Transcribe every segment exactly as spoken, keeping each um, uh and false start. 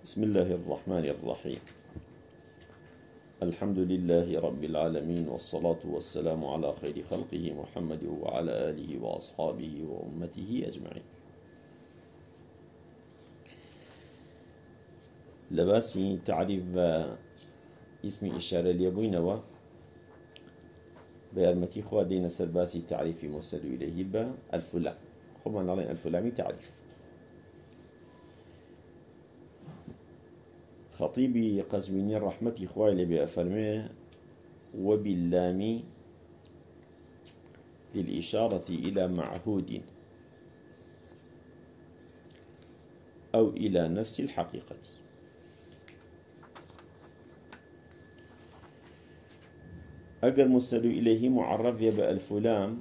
بسم الله الرحمن الرحيم. الحمد لله رب العالمين، والصلاة والسلام على خير خلقه محمد وعلى آله وأصحابه وأمته أجمعين. لباسي تعريف اسم إشارة ليبوينوا بأرمتي خوا دين سرباسي تعريف مرسل إليه با الفلام خمان عليه الفلامي تعريف. خطيبي قزويني رحمة إخوائي بأفرميه وباللام للإشارة إلى معهود أو إلى نفس الحقيقة. أجر مستدل إليه معرف يبقى الفلام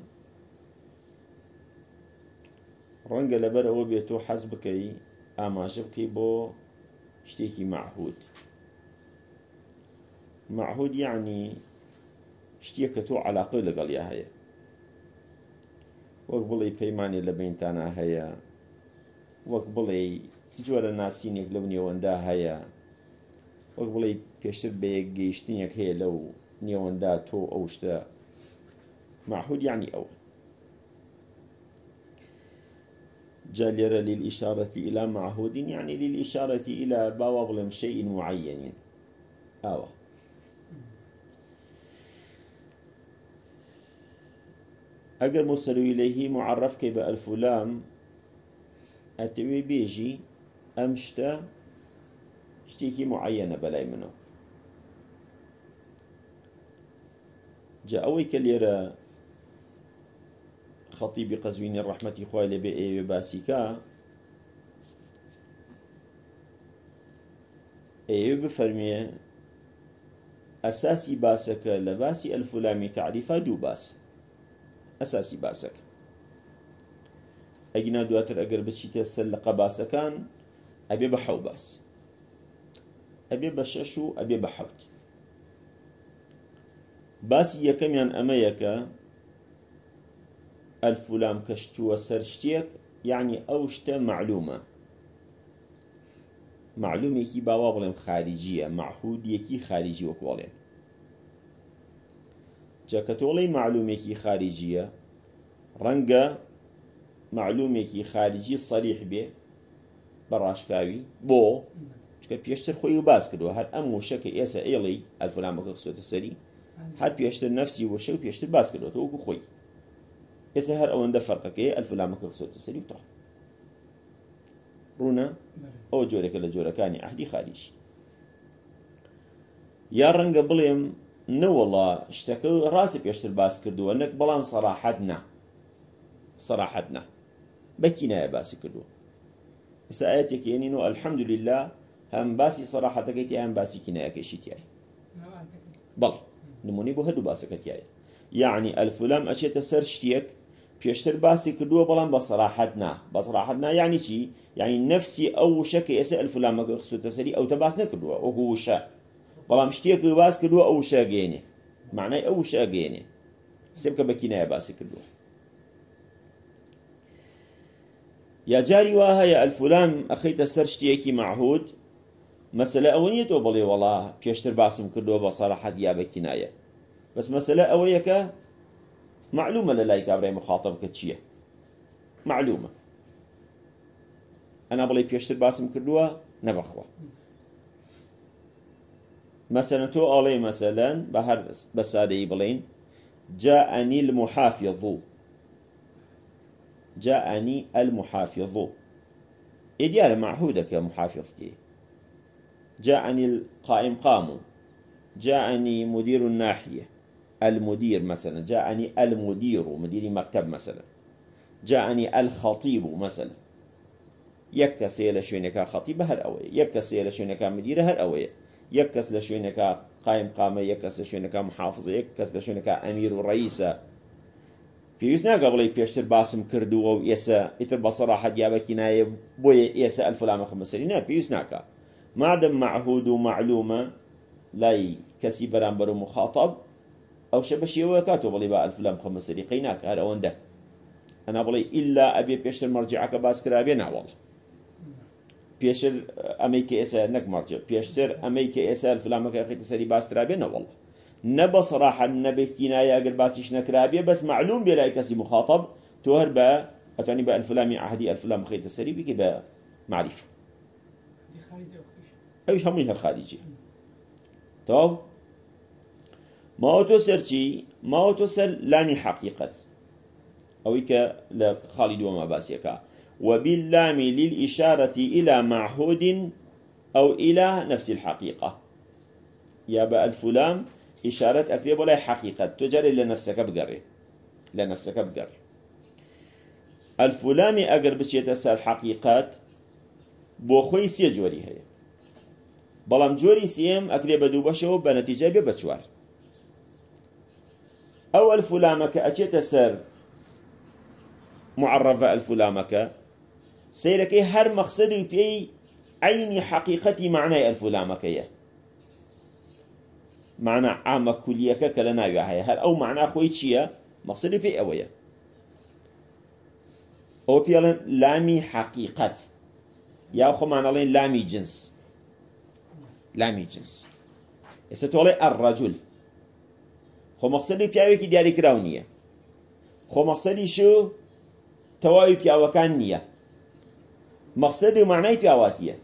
رنج لبر أو بيتو حسبكي أماشبكي بو اشتيكي معهود. معهود يعني اشتيكتو علاقة لقل يا هيا وقبلي بيماني لبينتانا هيا وقبلي جوال ناسينيك لو نيواندا هيا وقبلي بيشتر بيك جيشتينيك هيا لو نيواندا تو أوشتا. معهود يعني أو جالير للإشارة إلى معهود يعني للإشارة إلى بوابل شيء معين. آوة أجر مرسل إليه معرف كيف الفلام أتوي بيجي أمشتا اشتيكي معينة بلاي منه. جاء أوي كليرا خطيب قزويني الرحمة إخوائي بأي باسيكا أي بفرمي أساسي باسك لباسي الفلامي تعريفا دو باس أساسي باسك أجنا دواتر أقر بشي تسلق باسكان أبي بحو باس أبي بششو أبي بحوت باسي يكميان أميكا الفلام كشتو سرشتيك يعني أوشتا معلومة معلومة يكي باوابلم خارجية معهود يكي خارجي وكوالين جاكتولي معلومة يكي خارجية رنقا معلومة يكي خارجي صريح به براشكاوي بو چکە پێشتر خۆی و باس کردووە هەر ئەم وشەکە ئێسا ئێڵی ئەلفلامەکە خسۆتە سەری هەر پێشتر نەفسی وشە و پێشتر باس کردوێتەوە وەکو خۆی ئێستا هەر ئەوەندە فەرقەکەی ئەلفلامەکە خسۆتە سەری و تەواو ڕوونە ئەوە جۆرێکە لە جۆرەکانی عەهدی خاریجی. یا ڕەنگە بڵێم نەوەڵا شتەکە ڕاستی پێشتر باس کردووە نەک بەڵام سەراحەت نا سەراحەت نا بەکی نایە باسی کردووە. ئێستا ئاەتێکی هێنینەوە ئەلحەمدوللیلا هەم باسی سەراحەتەکەی تایە هەم باسی کینایەکەیشی تایە. بەڵێ نمونەی بۆ هەردوو باسەکە تایە. یعنی ئەلفلام ئەچێتە سەر شتێک پێشتر باسی کردووە بەڵام بە سەراحەت نا. بە سەراحەت نا یعنی چی؟ یعنی نەفسی ئەو وشە کە ئێستا ئەلفلامەکە خسووتە سەری ئەوتە باس نەکردووە وەکو وشە بەڵام شتێک باس کردووە ئەو وشە ئەگەیەنێ معنای ئەو وشە ئەگەیەنێ حسێب کە بە کینایە باسی کردووە. یا جاری وا هەیە ئەلفلام ئەخەیتە سەر شتێکی معهود مەسەلە ئەوە نیە تۆ بڵێ وەڵا پێشتر باسم کردووە بە سەراحەت یا بە کینایە بەس مەسەلە ئەوەیە کە معلومە لە لای کابرای مخاتەبکە چییە معلومە ئەنا بڵێ پێشتر باسم کردووە نەبەخوا مەسەلەن تۆ ئاڵێ مەسەلەن بە هەر بە سادەیی بڵێین جاءني المحافظ جاءني المحافظ إديار معهودك محافظتي. جاءني القائم قاموا جاءني مدير الناحية المدير مثلا جاءني المدير مدير مكتب مثلا جاءني الخطيب مثلا يكس لشوينك خطيب هر أوي يكس لشوينك مدير هر أوي يكس لشوينك قائم قام يكس لشوينك محافظ يكس لشوينك أمير ورئيسة پێویست ناکە بڵێ پێشتر باسم کردووە و ئێستا ئیتر بە سەراحەت یا بە کینایە بۆیە ئێستا ئەلفلامە خەمە سەری نا پێویست ناکە مادەم معهود و معلومە لای کەسی بەرامبەر و مخاتەب ئەو شە بەشێوەیە کاتۆ بڵێ بە ئەلفلام خەمە سەری قەی ناکە هەر ئەوەندە ئەنا بڵێ ئیلا ئەبێ پێشتر مەرجیعەکە باس کرابێ ناوەڵ بيشتر أمريكا إسا نك مرجع بيشتر أمريكا إسا الفلام كأخي تسري باس كرابينا والله نبى صراحة نبى كناية أجر باسيش نكرابية بس معلوم بلا كسي مخاطب توهر با أتاني بقى الفلامي عهدي الفلام خيط السري بيجي بقى معرفة أيش هم يهر خارجي طب ما توسر شيء ما توسر لامي حقيقة أويك لخالد وما باسيكا وباللام للإشارة إلى معهود أو إلى نفس الحقيقة يا بقى الفلام إشارة أقرب ولا حقيقة تجري لنفسك بقري لنفسك بقري الفلام أقرب بشيء تسال حقيقات بوخوي سي جوري هي بلام جوري سيم أقرب دوبشو بنتيجة ببتشوار أول فلامك أشيت سر معرفة الفلامك سيرك هر مقصدي في عين حقيقتي معنى الفلامك هي معنى عام كلية كلنا هي هل أو معنى خوي شيء مقصدي في أوية أو بيلا لامي حقيقة يا أخو معنى لين لامي جنس لامي جنس استولي الرجل خو مقصدي بياوي كي دياري كراونية خو مقصدي شو تواوي بياوي كان نية مقصدي معناي بياواتية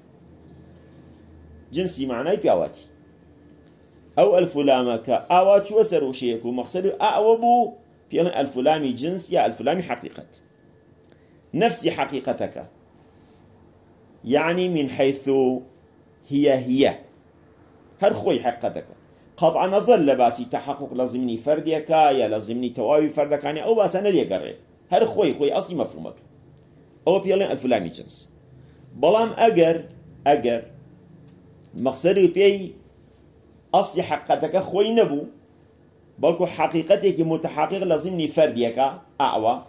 جنسي معناي بياواتي أو الفلامك أوات وسر وشيكو مقصدي أعوبو بيانا الفلامي جنس يا الفلامي حقيقة نفس حقيقتك يعني من حيث هي هي هر خوي حقيقتك قطع نظر لباسي تحقق لازمني فرديك يا لازمني تواوي فردك يعني أو بس أنا ليه قرر هر خوي خوي أصلي مفهومك أو بيانا الفلامي جنس بلام أجر أجر مقصدي بي أصلي حقيقتك خوي نبو بلكو حقيقتك متحقق لازمني فرديك أعوى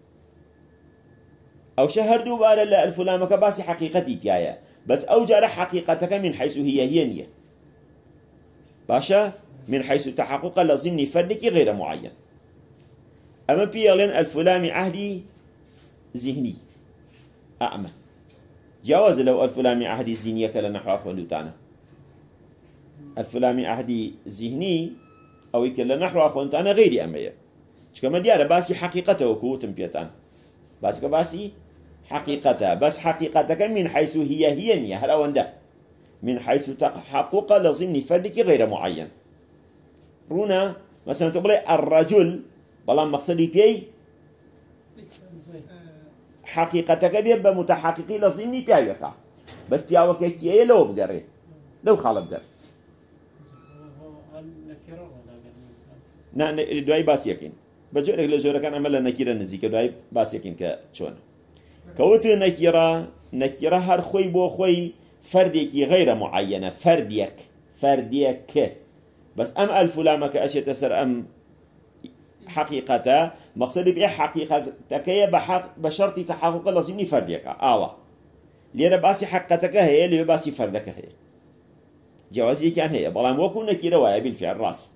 أو شهر دوباره الفلامك باسي حقيقتي تيايا بس أو جار حقيقتك من حيث هي هي نية باشا من حيث تحقق لازمني فردك غير معين أما بيالين الفلامي عهدي ذهني أعمى جواز لو الفلامي عهدي ذهنية كلنا حواف ولوتانا الفلامي عهدي ذهني أو يكلنا حواف ولوتانا غير أمية كما ديارة باسي حقيقته وكوتم بيتان باسك باسي حقيقتها بس حقيقتك من حيث هي هي نية هل أونده من حيث تحقق لازمني فردك غير معين رونا مثلا تقول الرجل بلا مقصدي كي حقيقتك بيبقى متحققي لازمني بياوكا بس بياوكا كي لو بقري لو خالب قري نا دواي باس يكين بجورك لو جورك أنا ملا نكيرا نزيك دواي باس يكين كشون كوت نكيرا نكيرا هر خوي بو خوي فردك غير معينة فرديك فرديك بس أم الفلامك أشياء تسر أم حقيقته مقصدي بإيه حقيقتك هي بحق بشرط تحقق لازمني فرديك آوا ليرة باسي حقيقتك هي ليرة باسي فردك هي جوازي كان هي بلان وكو نكيرا ويا بالفعل راس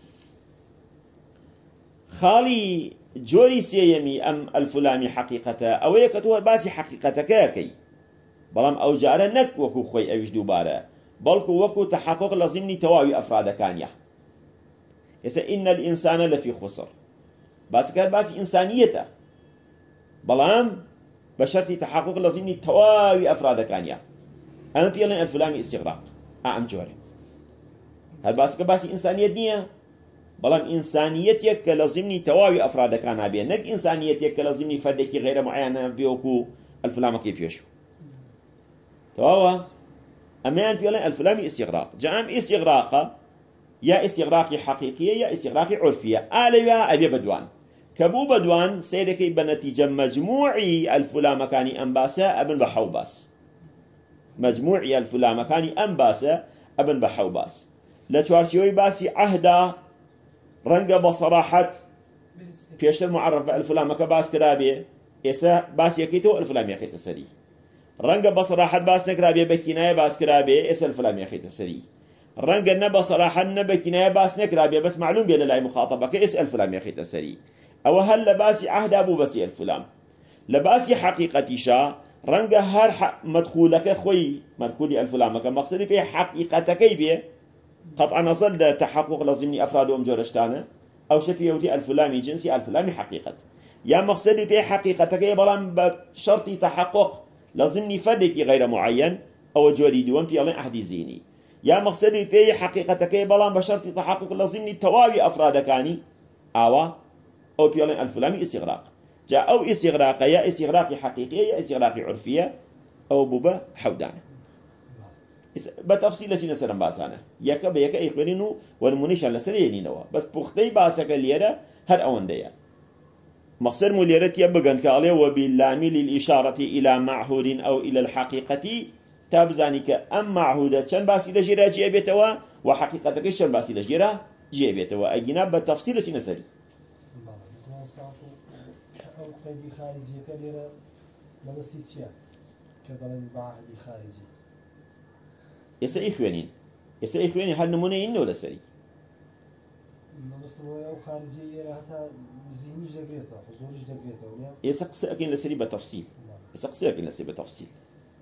خالي جوري سيمي أم الفلامي حقيقته أو يكتوها باسي حقيقتك كي بلام أو جارة نك وكو خوي أويش دوباره بلكو وكو تحقق لازمني تواوي أفراد كانيا يسا إن الإنسان لفي خسر بس كان باسي إنسانيته بلام بشرتي تحقق لازمني تواوي أفراد كانيا أنا في لين الفلامي استغراق أعم جوري هل باسك باسي إنسانية نية بلام إنسانيتك لازمني تواوي أفراد كانها بيه نك إنسانيتك لازمني فردك غير معينة بيوكو الفلامة كيف يشو تواوا أمان بيقولون الفلامي استغراق جام استغراقه يا استغراقي حقيقية يا استغراقي عرفية آليا أبي بدوان كبو بدوان سيدكي بنتيجة مجموعي الفلامكاني أنباسة أبن بحوباس مجموعي الفلامكاني أنباسة أبن بحوباس لتوارشيوي باسي عهدا رنق بصراحة بيشتر معرف الفلامك باس كرابي إسا باس يكيتو الفلام يكيت السري رنگ بصراحة باس نكرابي بكناية باس كرابي اسم الفلام يا أخي تسري رنگ نبى صراحة نبى كناية باس نكرابي بس معلوم بين لا مخاطبة كاسم الفلام يا أخي تسري أو هل لباسي عهد أبو بسي الفلام لباسي حقيقة شا رنگە هەر مدخولەکە خۆی مدخولی ئەلفلامەکە مەقسەدی پێ حەقیقەتەکەی بێ قەطعا نەزەر لە تەحەقوق لە ضمنی ئەفراد و ئەم جۆرە شتانە ئەو شە پێوتی ئەلفلامی جنسی ئەلفلامی حەقیقەت یا مەقسەدی پێ حەقیقەتەکەی بەڵام بە شەرتی تەحەقوق لە ضمنی فەردێکی غەیرە معەیەن ئەوە جۆری دووەم پێڵێن ئەحدی زینی یا مەقسەدی پێ حەقیقەتەکەی بەڵام بە شەرتی تەحەقوق لە ضمنی تەواوی ئەفرادەکانی ئاوا ئەو پێڵێن ئەلفلامی ئیستیغراق جا ئەو ئیستیغراقە یا ئیستیغراقی حەقیقیە یا ئیستیغراقی عورفیە ئەو بوو بە حەودانە بە تەفسیل لەچینە سەرم باسانە یەکە بە یەکە ئەیخوێنین و وەرمونیشان لەسەر ێنینەوە بەس پوختەی باسەکە لێرە هەر ئەوەندەیە مقصد مو لێرە تێ بگەن کە ئەڵێ وەباللام للإشارة إلى معهود أو إلى الحقيقة تا بزانی کە ئەم معهودە چەند باسی لە ژێرە جێ بێتەوە و حەقیقەتەکەی چەند باسی لە ژێرە جێ بێتەوە ئەگینا بە تەفسیل لەچینە سەری ئەو قەیدی خارجیەکە لێرە مەبەستی چییە کە دەڵێن بە عەهدی خارجی ئێستا ئەی خوێنین ئێستا ئەی خوێنین هەر نمونەیەینەوە لەسەری مەبەستەوەی ئەو خارجی لێرە هەتا زیینیش دەگرێتەوە حضوریش دەگرێتەوە نیە ئێستا قسە ئەکەین لەسەری بە تەفسیل ئێستا قسە ئەکەین لەسەری بە تەفسیل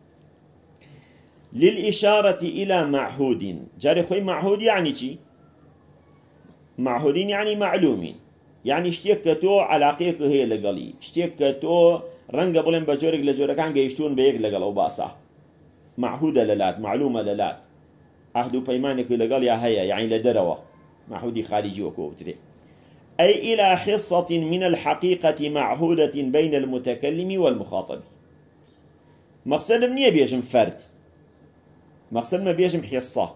للإشارة إلى معهود جاري خوي معهود يعني چی معهودين يعني معلومين يعني شتێک کە تۆ علاقەیەک هەیە لەگەڵی شتێک کە تۆ ڕەنگە بڵێن بە جۆرێک لە جۆرەکان گەیشتون بە یەک لەگەڵ ئەو باسە معهودە لەلات معلومە لەلات عهد و پەیمانێک لەگەڵ یا هەیە یعنی لە دەرەوە معهودی خارجي وكوتري أي إلى حصة من الحقيقة معهودة بين المتكلم والمخاطب مقصد من يبيجم فرد مقصد ما بيجم حصة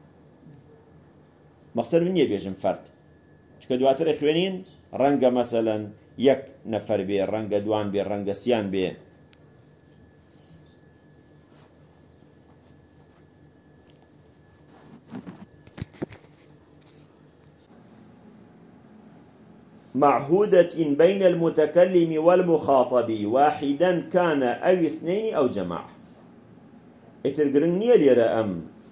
مقصد من يبيجم فرد شكو دواتر إخوانين رنگا مثلا يك نفر بي رنگا دوان بي رنگا سيان بي معهودة بين المتكلم والمخاطب واحدا كان أو اثنين أو جماعة اترقرنية ليرا أم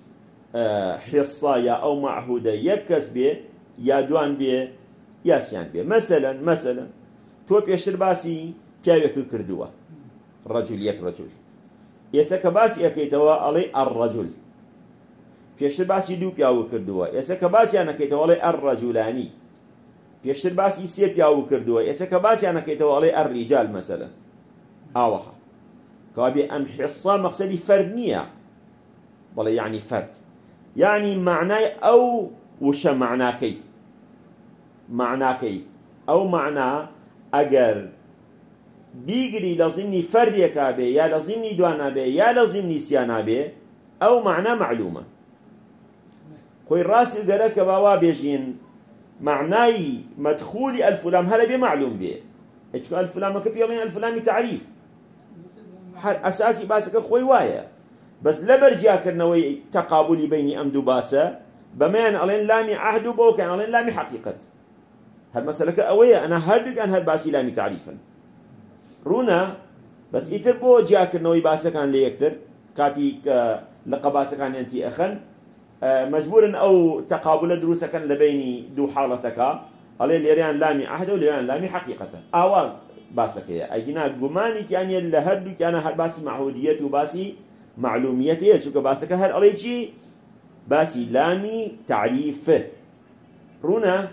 حصايا أو معهودة يكس بي يا دوان بي يا سيان بي مثلا مثلا تو بيشتر باسي بياوك كردوة رجل يك رجل يسك باسي أكيتوا علي الرجل بيشتر باسي دو بياوك كردوة يسك باسي أنا كيتوا علي الرجلاني پێشتر باسی سێ پیاو کردووە ئێستا کە باسییان نەکەیتەوە ئەڵێ ئەڕیجال مەسەلەن ئاوەها کەوابێ ئەم حیصا مەقسەدی فەرد نییە بەڵێ یعنی فەرد یعنی معنای ئەو وشە معناکەی معناکەی ئەو معنا ئەگەر بیگری لە ضیمنی فەردێکا بێ یا لە ضیمنی دوانا بێ یا لە ضیمنی سیانا بێ ئەو معنا معلومە خۆی ڕاستی گەرە کە باوا بێژین معناي مدخول الفلام هلا بمعلوم به ايش الفلام ما كبيرين الفلامي تعريف هر اساسي باسك خوي وايا بس لبرجا كرنوي تقابلي بيني ام دباسه بمان الين لامي عهد بو كان الين لامي حقيقه هالمساله اويه انا هردك ان هالباسي لامي تعريفا رونا بس يتر بو جا كرنوي باسه كان ليكتر كاتي لقباسه كان انت اخن مجبور أو تقابل دروس كان لبيني دو حالتك على ليريان لامي عهد وليريان لامي حقيقة أوان باسك يا أجينا جماني يعني اللي هردو كان هر باسي معهودية وباسي معلومية شو كباسك هر على شيء باسي لامي تعريف رونا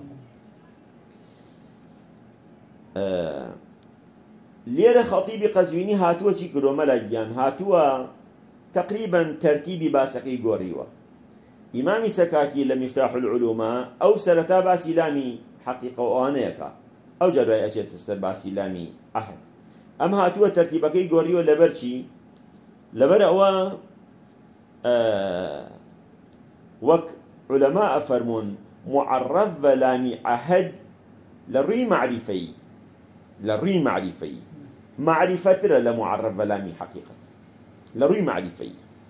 آه ليرة خطيب قزويني هاتوا شي كرو ملاجيان هاتوا تقريبا ترتيبي باسقي غوريوا إمامي سكاكي لم يفتح العلوم أو سرتا باسي لامي حقيقة وآنيكا أو جرى أشياء تستر باسي لامي أحد أم هاتوا ترتيبكي غوريوا لبرشي لبر أوا آه وك علماء فرمون معرف لامي عهد للري معرفي للري معرفي معرفة لمعرف لامي حقيقة لروي معرفي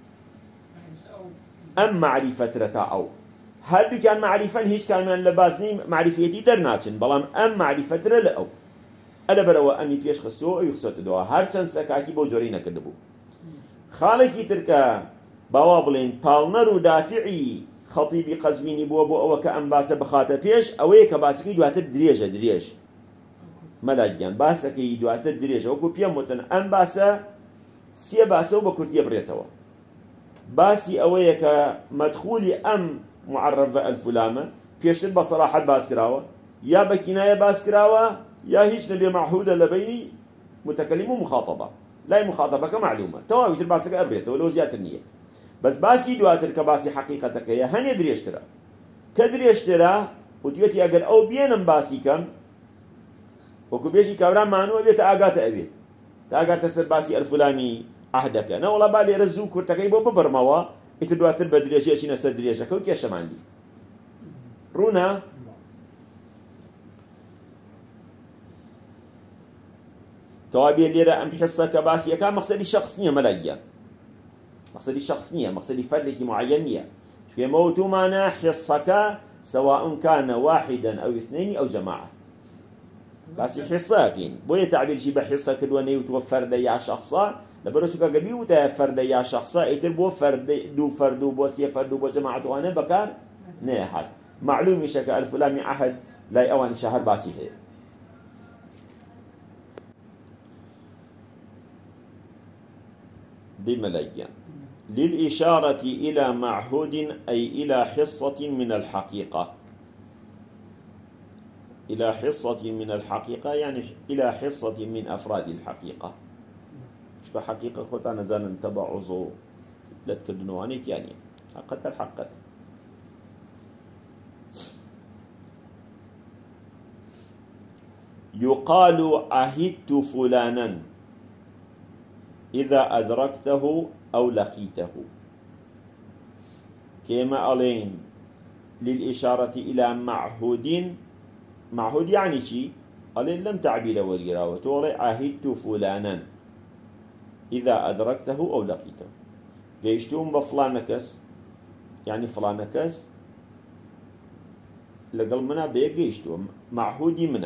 أم معرفة رتا أو هل كان معرفة هيش كان من لباسني معرفيتي درناتشن بلام أم معرفة رلا أو ألا بروا أني تيش خسو أو يخسوت دوا هرچن سكاكي بوجورينا كدبو خالكي تركا بوابلين بالنر دافعي خطيبي قزويني بو بو أو كأم باسا بخاطة بيش أوي كباسكي دواتر دريجة دريج ملاجيان باسكي دواتر دريجة وكو بياموتن أم باسا سێ باسە و بە کورتیە بڕێتەوە. باسی ئەوەیە کە مەدخولی ئەم معرەفە ئەلفولامە پێشتر بە سەراحەت باس کراوە، یا بە کینایە باس کراوە، یا هیچ نەبێ معهودە لە بینی متەکەلیم و مخاطبە. لای مخاطبەکە معلومە، تەواویتر باسەکە ئەبرێتەوە، لەو زیاتر نییە. بەس باسی دواتر کە باسی حەقیقەتەکەیە هەنێ درێژترە. کە درێژترە وتوێتی ئەگەر ئەو بێنم باسی کەم، وەکو بێژی کابرا مانووە بێتە ئاگاتە ئەوێ، تا ئاگاتە سەر باسی ئەلفولامی عەهدەکە. نەوەڵا با لێرە زوو کورتەکەی بۆ ببڕمەوە، ئیتر دواتر بە درێژی ئەچینە سەر درێژەکە و کێشەماندی. ڕوونە؟ تەوابێ لێرە ئەم حسەکە باسیەکە مەقسەدی شەخص نییە مەلایەن، مەقسەدی شەخص نییە، مەقسەدی فەردێکی معەیەن نییە. چونکە ئێمە وتومانە حسەکە سەواء كان واحدا أو اثنين أو جماعة. باسی حساکەین، بۆیە تعبیرشی بە حسە کردووە نەیوتوە فەردە یا شەخصە، لەبەرەوە چونکە گەر بیوتە فەردە یا شەخصە ئیتر بۆ دوو فەرد و بۆ سێ فەرد و بۆ جەماعەتوانە بەکار نەهات. معلومیشە کە ئەلفولامی عەهد لای ئەوانیشە هەر باسی هەیە. بملایان للإشارة إلى معهود أي إلى حصة من الحقيقة. إلى حصة من الحقيقة يعني إلى حصة من أفراد الحقيقة. شبه حقيقة خطا نزال انتبع عضو لتكدنوانيت يعني حقت الحقت. يقال عهدت فلانا إذا أدركته أو لقيته. كما ألين للإشارة إلى معهود. معهود يعني شيء ألين لم تعبير وريراوة تولي عهدت فلانا إذا أدركته أو لقيته. جيشتهم بفلانكس يعني فلانكس لقل منا بيه جيشتهم معهودي منا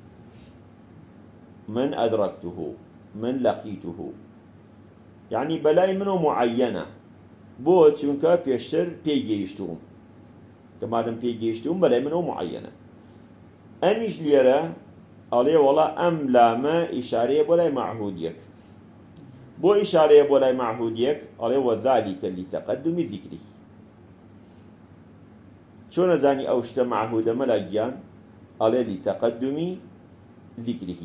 من أدركته من لقيته يعني بلاي منه معينة بو چونكا بيشتر بي جيشتهم كما دم بي جيشتهم بلاي منه معينة. أمش ليرة عليه والله أم لاما إشارية بلاي معهوديك بو إشارية بلاي معهوديك عليه وذلك لتقدم ذكره. شو نزاني أوشت معهود ملاجيان عليه لتقدم ذكره.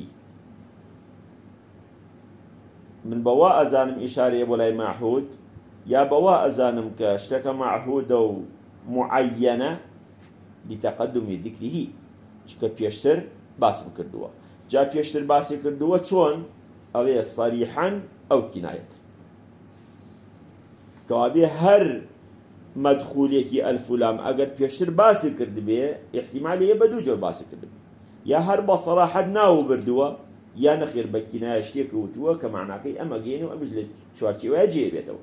من بواء أزانم إشارية بولاي معهود يا بواء أزانم كاشتك معهود معينة لتقدم ذكره. شكا بيشتر باس بكردوه جا بيشتر باس كردوه شون أغير صريحا أو كناية. كوابي هر مدخوليك الفلام أغر بيشتر باس كرد بيه احتمالية بدو جور باس كرد بيه يا هر بصراحة ناو بردوه يا نخير بكينا يشتيك وتوا كمعناكي أما جينو أمج لشوارتي واجي بيتو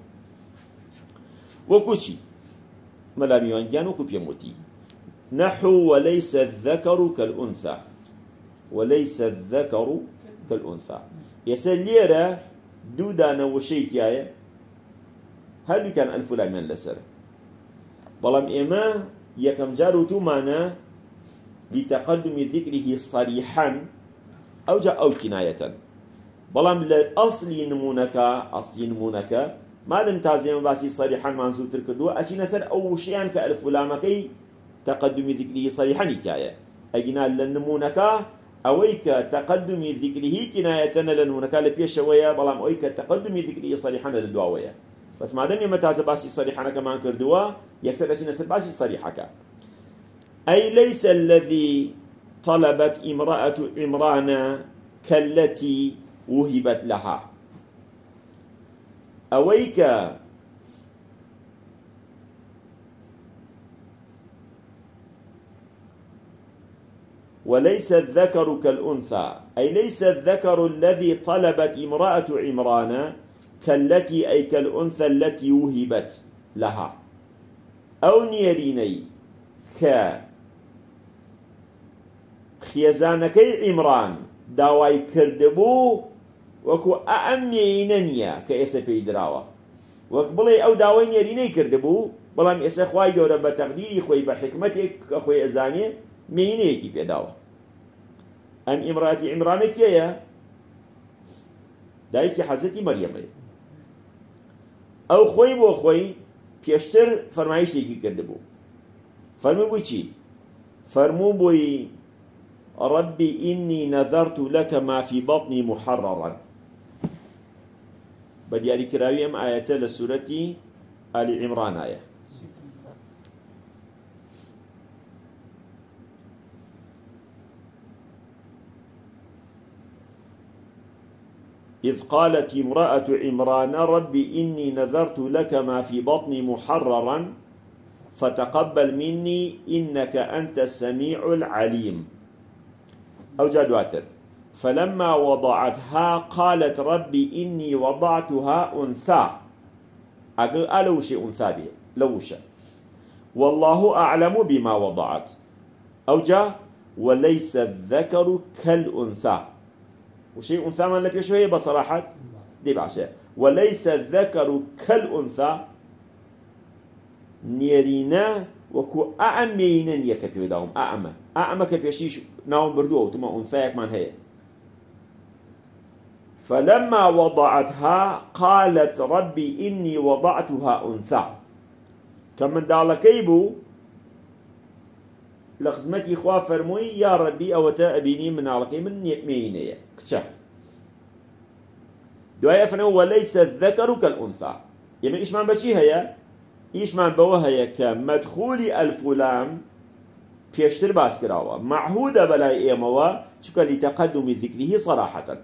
وكوشي ملاميوان جانو كوبيموتي نحو وليس الذكر كالأنثى. وليس الذكر كالأنثى يسليرا دودانا وشيكيايا هل كان الفلان من لسر بلام إما يكم جارو تومانا لتقدم ذكره صريحا أو جاء أو كناية. بلام لأصل نمونك أصل نمونك ما دم تازيما باسي صريحا منزول تركدو أشي نسر أو شيئا كألف لامكي تقدم ذكره صريحا كاية أجنا لنمونك أويك تقدم ذكره كناية لنمونك لبيش شوية بلام أويك تقدم ذكره صريحا للدواوية. بس ما دم يمتاز باسي صريحا كمان كردوا يكسر أشي نسر باسي صريحا أي ليس الذي طلبت امرأة عمران كالتي وهبت لها. أويك وليس الذكر كالأنثى أي ليس الذكر الذي طلبت امرأة عمران كالتي أي كالأنثى التي وهبت لها. أو نيريني ك خيزانكي عمران داواي كردبو وكو أأميننيا كإسا بيدراوة وكبلي أو داواي نيريني كردبو بلام إسا خواي جورا بتقديري خوي بحكمتك أخوي أزاني مينيكي بيداوة. أم إمراتي عمرانك يا دايكي حزتي مريم ئەو خۆی بۆ خۆی پێشتر فەرمایشتێکی کردبوو فەرمووی بووی چی فەرموو بووی ربي إني نذرت لك ما في بطني محررا بدياري كراوي أم آية لسورة آل عمران آية إذ قالت امرأة عمران ربي إني نذرت لك ما في بطني محررا فتقبل مني إنك أنت السميع العليم أو جادواتر فلما وضعتها قالت ربي إني وضعتها أنثى أقول ألو شيء أنثى بي لوشة والله أعلم بما وضعت أو جاء وليس الذكر كالأنثى وشيء أنثى ما لك شوية بصراحة دي بعشاء وليس الذكر كالأنثى نيرينا وكو أعمينا يكفي داهم أعمى أعمى كفيشيش ناوم بردوه وتما أنثاك من هي فلما وضعتها قالت ربي إني وضعتها أنثى كمن دعلا كيبو لخزمتي إخوة فرموي يا ربي أو تأبيني من على من يأميني كتشا دعاء فنو وليس الذكر كالأنثى يعني إيش معنى بشي هيا إيش معنى بوها هيا كمدخول الفلام بيشتر باس كراوة معهودة بلاي إيموا شكا لتقدم ذكره صراحة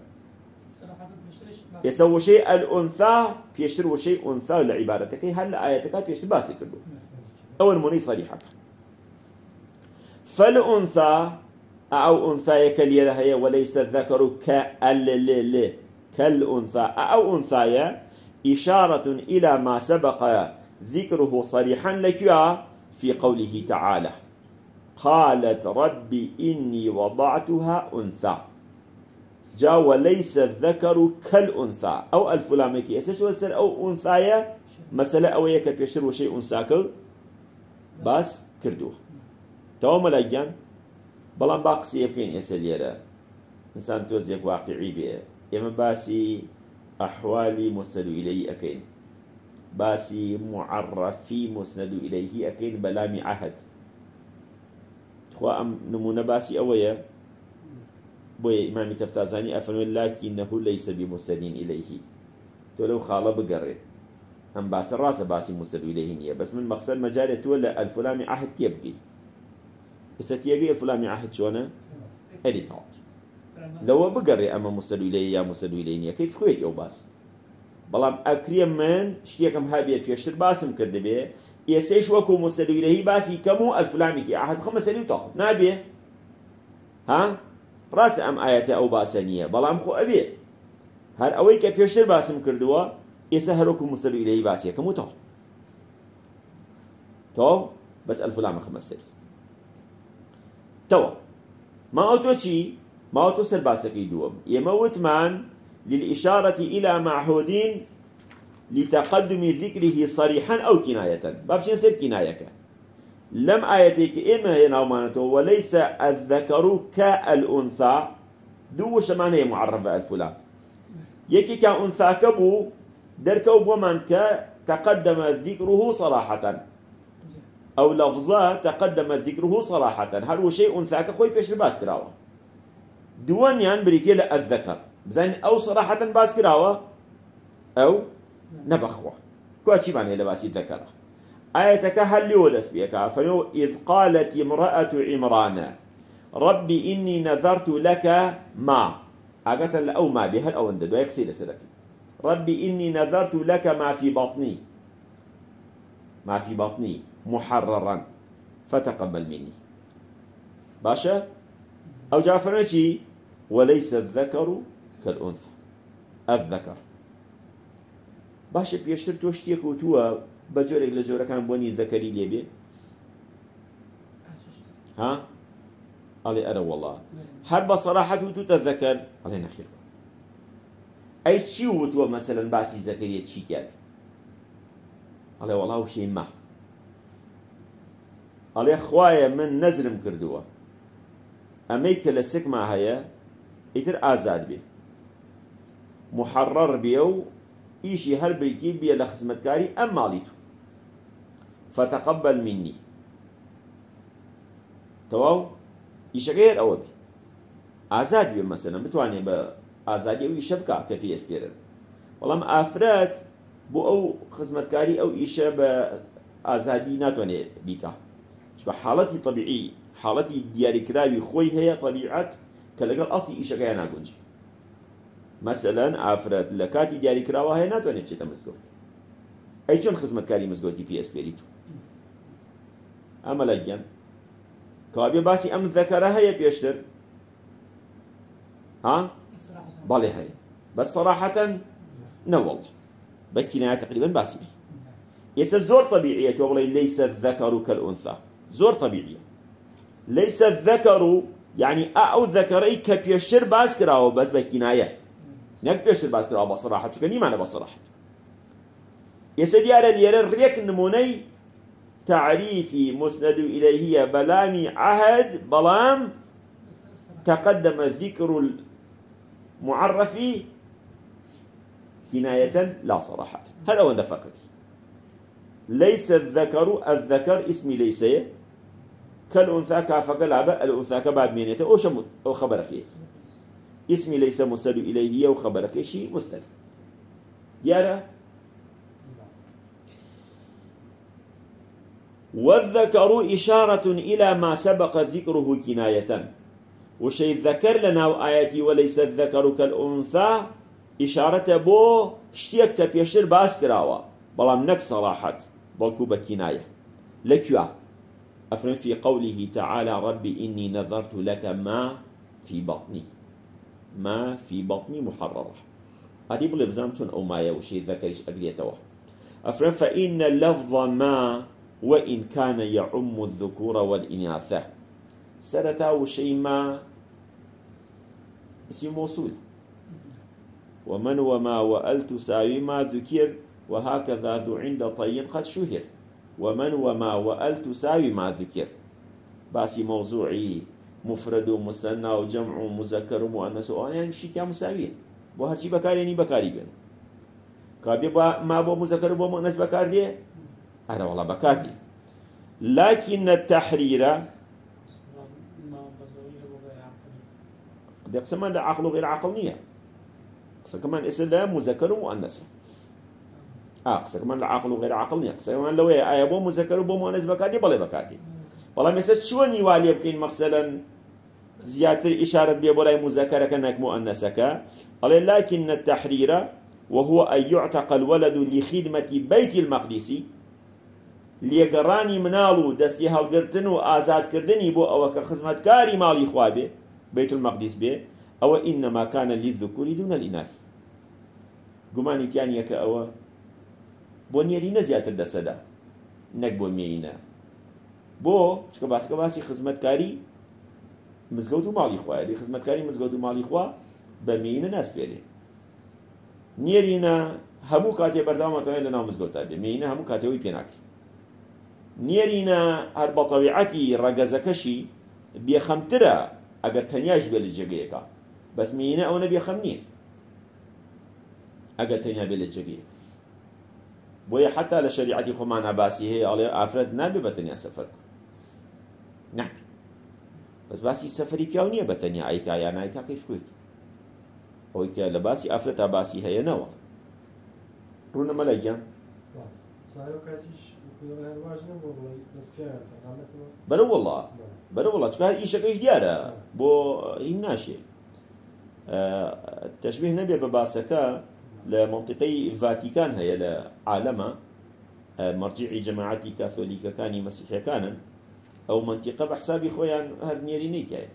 يسوي شيء الأنثى بيشتر شيء أنثى لعبارتك هل آياتك بيشتر باس كله أول مني صريحة فالأنثى أو أنثى كاليرة هي وليس الذكر كال كالأنثى أو أنثى إشارة إلى ما سبق ذكره صريحا لك في قوله تعالى قالت ربي إني وضعتها أنثى جاء وليس الذكر كالأنثى أو الفلامكي أساس وسر أو أنثى مسألة أو يكب يشتر شيء أنثى بس كردوه تو ملاجان بلان باقسي يبكين يساليرا إنسان توزيك واقعي بيه يما باسي أحوالي مسند إليه أكين باسي معرفي مسند إليه أكين بلامي عهد تخوى أم نمونا باسي أويا بويا إمامي تفتازاني أفنو لكنه ليس بمسندين إليه تولو خالة بقرر أم باس الراس باسي مسند إليه بس من مقصد مجالة تولى الفلامي عهد يبقي استيجي الفلاني عهد شونه إديتات لو بقري أما مسدو إليه يا مسدو إليه كيف خويت أو باس بلام أكريم من شتيكم هابية يشتر باسم كردبه يسيش وكو مسدو إليه باسي كمو الفلاني كي عهد خمس سنوات نابيه ها راس أم آيات أو باسنية بلام خو أبيه هر أوي كي يشتر باسم كردوا يسهركم مسدو إليه باسي كمو تو تو بس الفلاني خمس سنوات توا ما أوتو شيء ما أوتو سرباسكي دوم يموت من للإشارة إلى معهودين لتقدم ذكره صريحا أو كناية بابشين سر كنايك لم آيتك إما ينومانته وليس الذكر كالأنثى دو شمان هي معرفة الفلان يكي كأنثى كبو دركو بمن تقدم ذكره صراحة أو لفظة تقدم ذكره صراحة هل هو شيء أنثى كخوي بيش باس كراوة دوانيان بريتيل الذكر بزين أو صراحة باس كراوة أو نبخوة كواتشي معنى لباسي ذكر آيتك هل لي ولس بيك فنو إذ قالت امرأة عمران ربي إني نذرت لك ما أقتل أو ما بهل أو اندد ويكسي لسلك ربي إني نذرت لك ما في بطني ما في بطني محررا فتقبل مني باشا أو جعفرنشي وليس الذكر كالأنثى الذكر باشا بيشتر توشتيك وتوا بجورك لجورك كان بوني ذكري ليبي ها قالي أنا والله هل بصراحة تتذكر قالي نخير أي شيء وتوا مثلا باسي ذكرية شيء كان قالي والله وشي ما قالي خوايا من نزرم كردوه أميك لسك ما هيا إتر آزاد بي محرر بيو ئیشی هەر بریتی بێ لە خزمەتکاری ئەم ماڵی تو فتەقەبەل منی تەواو ئیشەکەی هەر ئەوە بێ ئازاد بێ مەسەلەن بتوانێت بە ئازادی ئەو ئیشە بکات کە پێ ئەسپێرن بەڵام ئافرەت بۆ ئەو خزمەتکاری ئەو ئیشە بە ئازادی ناتوانێت بیکە بە حاڵەتی طبیعی حاڵەتی دیاریکراوی خۆی هەیە طبیعەت کە لەگەڵ ئەسڵی ئیشەکەیان ناگونجی مەسەلەن ئافرەت لە کاتی دیاریکراوە هەیە ناتوانێت بچێتە مزگەوت ئەی چۆن خزمەتکاری مزگەوتی پێ ئەسپێریت ئەمە لەگیان کەوابێ باسی ئەم ذەکەرە هەیە پێشتر ها بەڵێ هەیە بەس سەراحەتەن نەوەڵ بە کینایە تقریبا باسی بێ ئێستا زۆر طبیعیە تۆ بڵێ لەیسە الذەکەر کەلئونثا زۆر طبیعیە لەیسە الذەکەر یعنی ئەو ذەکەرەی کە پێشتر باس کراوە بەس بە کینایە نەک پێشتر باس کراوە بە سەراحەت چونکە نیمانە بە سەراحەت ئێستا دیارە لێرە ڕێک نمونەی تعريفي مسند إليه بلامي عهد بلام تقدم ذكر المعرف كناية لا صراحة هل هو نفقد ليس الذكر الذكر اسمي ليس كالأنثى كافق لعبة الأنثى كباب مينيته أو شمت أو خبرك اسمي ليس مسند إليه وخبرك شيء مسند يارا والذكر إشارة إلى ما سبق ذكره كناية وشيء ذكر لنا آياتي وليس الذكر كالأنثى إشارة بو اشتيك كبيشتر باس كراوة بلام نك صراحة بلكو بكناية لكوا أفرن في قوله تعالى ربي إني نذرت لك ما في بطني ما في بطني محررة هذه بلي بزامتون أو مايا وشيء ذكرش أقليته أفرن فإن اللفظ ما وإن كان يعم الذكور والإناث سرتا وشيء ما اسم موصول ومن وما وأل تساوي ما ذكر وهكذا ذو عند طي قد شهر ومن وما وأل تساوي ما ذكر باسي موضوعي مفرد ومثنى وجمع ومذكر ومؤنث يعني شيء كان مساويين بو هرشي بكاريني بكاري بين كابي ما بو مذكر بو مؤنث بكار دي أنا والله بكاردي لكن التحرير دي قسم من عقل وغير عقل نية قسم كمان إسلام مذكر ومؤنث آه قسم كمان العقل وغير عقل نية قسم كمان لو هي آية بو مذكر وبو مؤنث بكاردي بلا بكاردي والله مثلا شو نيوالي بكين مثلا زيادة إشارة بيبولاي مذكرة كأنك مؤنثك قال لكن التحرير وهو أن يعتق الولد لخدمة بيت المقدس لێگەڕانی مناڵ و دەستی هەڵگرتن و ئازادکردنی بۆ ئەوە کە خزمەتکاری ماڵی خوا بێ بەیت المەقدیس بێ ئەوە ئینەما کانە للذکور دون الإناث گومانی تیانیە کە ئەوە بۆ نێرینە زیاتر دەسەدا نەک بۆ مێینە بۆ چکە باسکە باسی خزمەتکاری مزگەوت و ماڵی خوایە دی خزمەتکاری مزگەوت و ماڵی خوا بە مێینە ناسپێرێ نێرینە هەموو کاتێ بەردەوامەتەوەی لەناو مزگەوتدا بێ مێینە هەموو کاتێەوەی پێناکرێ نێرینە هەر بە تەبیعەتی ڕەگەزەکەشی بێخەمترە ئەگەر تەنیاش بێ لە جێگەیەکە بەس مێینە ئەوە بێخەم نییە ئەگەر تەنیا بێ لە جێگەیەک بۆیە حتا لە شەریعەتی خۆمانە باسی هەیە ئەڵێ ئافرەت نابێ بە تەنیا سەفەر نابێ بەس باسی سەفەری پیاو نییە بە تەنیا ئایکا یان ئایکا کەیف کوێت ئەوەی کە لە باسی ئافرەتە باسی هەیەنەوە ڕوونەمە لەگیان بەرە وەڵا بەرە وەڵا چکە هەر ئیشەکەیش دیارە بۆ هین ناشێ تەشبیه نەبێ بە باسەکە لە منطقەی ڤاتیکان هەیە لە عالەمە مەرجیعی جەماعەتی کاتۆلیکەکانی مەسیحیەکانن ئەو منطقە بە حسابی خۆیان هەر نێرینەی تایە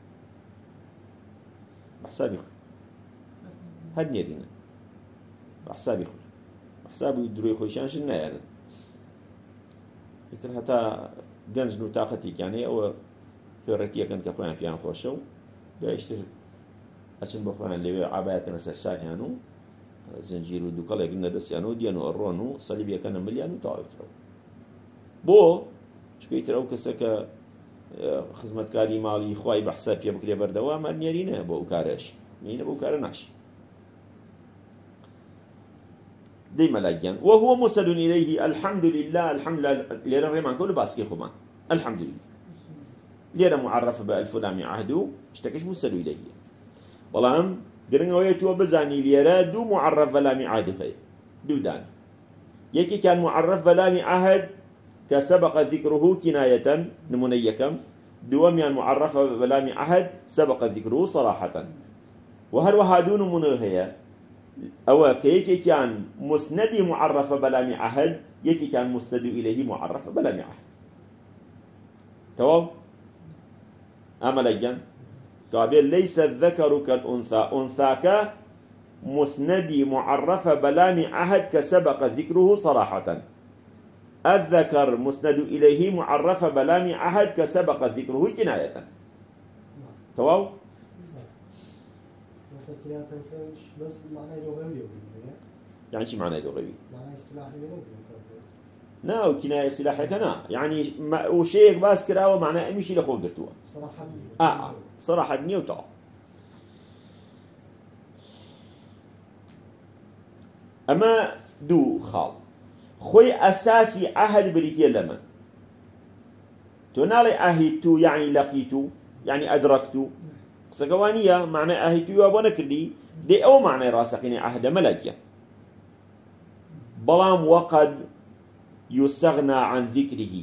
بە حسابی خۆی هەر نێرینە بە حسابی خۆی بە حسابی دروی خۆیشانشن نایەنن ئیتر هەتا گەنجن و تاقەتێکیانەیە ئەوە خێڕەتیەکەن کە خۆیان پیان خۆشە و دوایشتر ئەچن بە خۆیان لەوێ عابایەکەنە سەر شاریان و زنجیر و دووکەڵێک نەدەستیان و دیێن و ئەڕۆن و سەلیبیەکەنە ملیان و تاوایترەوە بۆ چکەیتر ئەو کەسە کە خزمەتکاری ماڵی خوای بە حساب پێ بکرێ بەردەوا مەرنێری نە بۆ ئەو کارەش مینە بۆ ئەو کارە ناشی ديما لاجيان وهو مسند إليه الحمد لله الحمد لله ليرى ريمان كله باسكي خمان الحمد لله ليرى معرف بألف لام عهدو اشتكش مسند إليه والله قرنوا يتوى بزاني ليرى دو معرف بلام عهد خير دو دان يكي كان معرف بلام عهد كسبق ذكره كناية نمنيكم دوام يعني معرف بلام عهد سبق ذكره صراحة وهل وهادون منهية أو كيكي كان مسندي معرف بلام عهد يكي كان مسند إليه معرف بلام عهد تمام أمل طابع ليس الذكر كالأنثى أنثاك مسندي معرف بلام عهد كسبق ذكره صراحة الذكر مسند إليه معرف بلام عهد كسبق ذكره كناية تمام بس معناه لغوي يعني شو معناه لغوي؟ معناه السلاح نا كناية سلاحك نا يعني ما وشيء باس كراوة معناه أي شيء لخوف درتوه صراحة آه صراحة نيوتا أما دو خال خوي أساسي عهد بريتيا لما تنالي أهيتو يعني لقيتو يعني أدركتو سقوانية معنى أهيتو يابونا كردي دي أو معنى راسقين عهد ملكيا بلام وقد يستغنى عن ذكره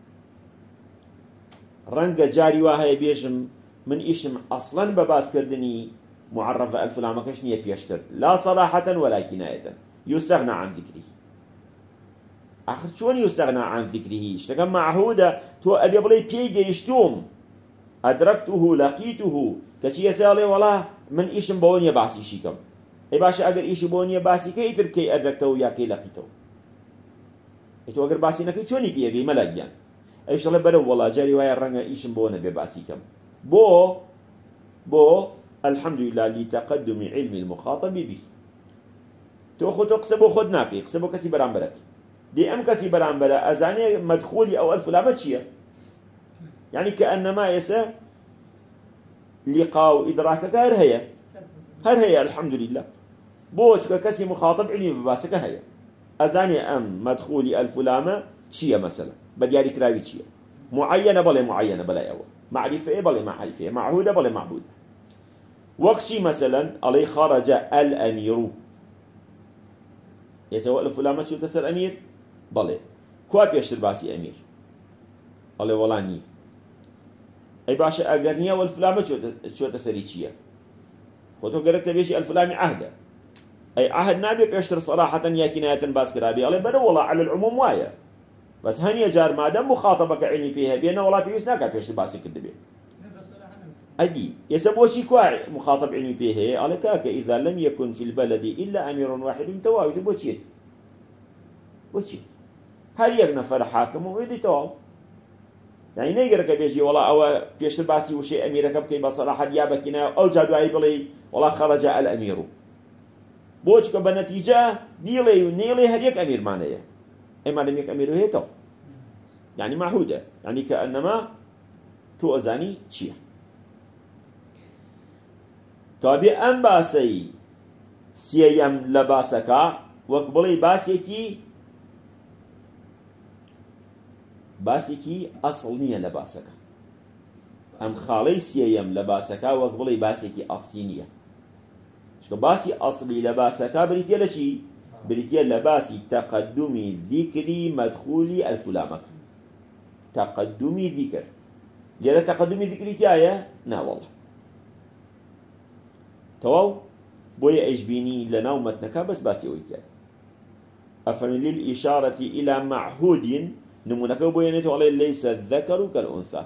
رنگ جاري وهي بيجم من إشم أصلا بباس كردني معرف ألف لام كشنية بيشتر لا صراحة ولا كناية يستغنى عن ذكره آخر شون يستغنى عن ذكره اشتكم معهودة تو أبي بلي بيجي يشتوم أدركته لقيته كشي يسألي والله من إيشم بوني باسي شيكم أي باشا أجر إيش بوني باسي كي يتر كي أدركته يا كي لقيته إتو أجر باسي نكي شوني بيجي ملاجيان أيش الله بدو والله جاري ويا رنجا إيشم بوني بباسي كم بو بو الحمد لله لتقدم علم المخاطب به تو خود تقسبو خود ناقي قسبو كسي برامبرك دي أم كسي برامبرة أزاني مدخولي أو ألف لامة شيء يعني كأنما يسا لقاء إدراكك هر هي هر هي الحمد لله بوش كسي مخاطب علمي بباسك هي أزاني أم مدخولي ألف لامة شيء مثلا بدياري كراوي شيء معينة بلا معينة بلا أول معرفة بلا معرفة معهودة بلا معهودة وقشي مثلا علي خرج الأمير يسوى ألف لامة شو تسر أمير بلا كواب يشتر باسي أمير علي ولاني أي باشا أقرنيا والفلامة شو تسري شيء خطو قرأت بيشي الفلامي عهده أي عهد نابي بيشتر صراحة يا كناية باسكرابي علي بدو والله على العموم وايا بس هني جار ما دام مخاطبك علمي فيها بينا والله بيوس ناكا بيشتر باسي كدبي أدي يسبوه شي كواع مخاطب علمي فيها على كاك إذا لم يكن في البلد إلا أمير واحد تواوي بوشيت بوشيت هل يغنى حاكم ويدي تواو يعني نيجرك بيجي والله أو بيشتر باسي وشيء أميرك بكي بصراحة ديابكنا أو جادوا أي بلي والله خرج الأمير بوشك بنتيجة ديلي ونيلي هديك أمير معناه إما لم يك أمير هيتو يعني معهودة يعني كأنما تو أزاني شيء طبي أم باسي سيام لباسك وقبلي باسيكي باسيكي أصل نية لباسك أم خالي سيام لباسك وقبلي باسيكي أصلينية شو باسي أصلي لباسك بريتيا لشي بريتيا لباسي تقدمي ذكري مدخولي الفلامك تقدمي ذكر لأن تقدمي ذكري تايا نا والله تواو بويا إيش بيني لنومتنا بس باسي ويتيا أفرمي للإشارة إلى معهود نمونك بوينته عليه ليس الذكر كالأنثى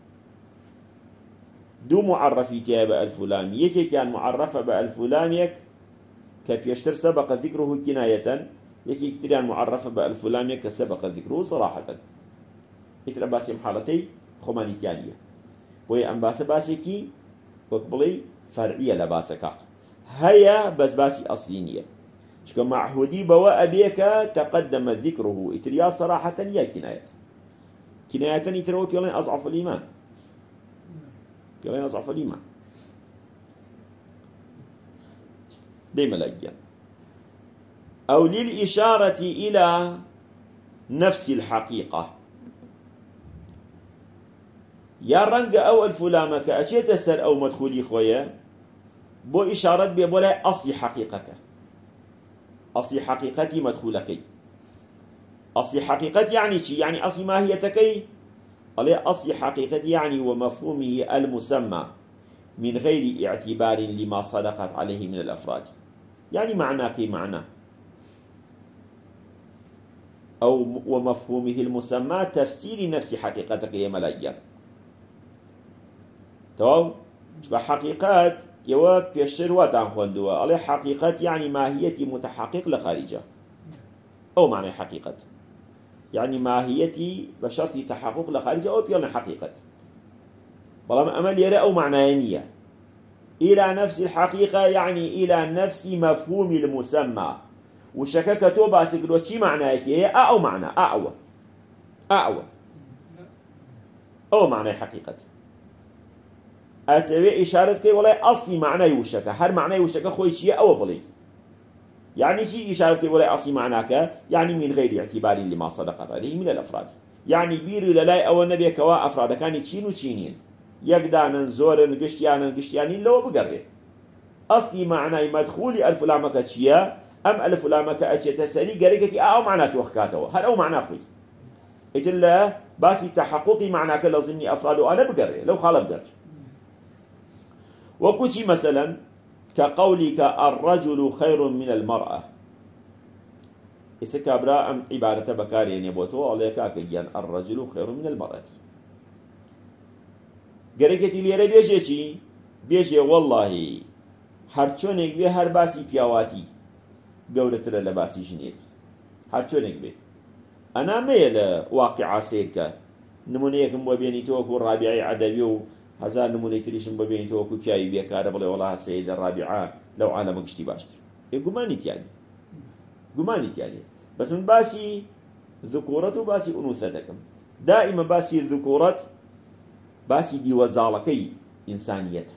دو معرفي تيابا الفلام يكي كان معرفة بالفلام يك كبيشتر سبق ذكره كناية يكي كتريان معرفة بالفلام يك سبق ذكره صراحة إثر باسي محالتي خماني تيانية بويا أنباس باسيكي وقبلي فرعية لباسكا هيا بس باسي أصلينية شكو معهودي بوا أبيك تقدم ذكره إتريا صراحة يا كناية كناية يتروا بيولين أضعف الإيمان بيولين أضعف الإيمان ديما لأجيان أو للإشارة إلى نفس الحقيقة. يا رنگ أو الفلامك أشيت سر أو مدخولي خويا بو إشارة بيبولا أصل حقيقك، أصل حقيقتي مدخولك. أصل حقيقتي يعني شي؟ يعني أصل ماهيتك. أصل حقيقتي يعني ومفهومه المسمى من غير اعتبار لما صدقت عليه من الأفراد. يعني معناه كي معناه أو ومفهومه المسمى تفسير نفس حقيقتك يا ملايين. تمام؟ حقيقات يوا بيشر واتان خوندوا على حقيقات يعني ماهيتي متحقق لخارجه. أو معنى حقيقة يعني ماهيتي بشرط تحقق لخارجه أو بيان حقيقة. بلما أمل يرى أو معنيانية إلى نفس الحقيقة يعني إلى نفس مفهوم المسمى. وشكك تو باسك لو شي معنايتي هي أو معنى أعوى أعوى أو معنى حقيقة. أتبع إشارة كي ولا أصلي معنى يوشك هر معنى يوشك خوي شيء أو بلي. يعني شيء إشارة كي ولا أصلي معناك يعني من غير اعتبار لما صدقت عليه من الأفراد. يعني بير للاي أو النبي كوا أفراد كان تشين وتشينين يقدان زورن قشتيان قشتيانين لو بقرر أصلي معنى مدخول ألف لامك تشيا أم ألف لامك أشيا تسألي قريكتي أو معنى توخكاته هل أو معنى خوي إتلا باسي تحققي معناك لازمني أفراد وأنا بقرر لو خالف بقرر. وكوشي مثلا كقولك الرجل خير من المرأة. إسكابرا أم عبارة بكاري يبوتو عليك أكيان الرجل خير من المرأة. قريكتي ليري بيجي چي بيجي والله هرچونك بي هر باسي بياواتي قولتر لباسي جنيتي هرچونك بي أنا ميل واقع سيرك نمونيكم وبيني توكو الرابعي عدويو هزار نموني تريشن ببين توكو كاي بيكار بلي والله السيدة الرابعة لو عالم قشتي باشتر قمانيت يعني قمانيت يعني بس من باسي ذكورة باسي أنوثتكم دائما باسي الذكورة باسي دي وزالكي إنسانيته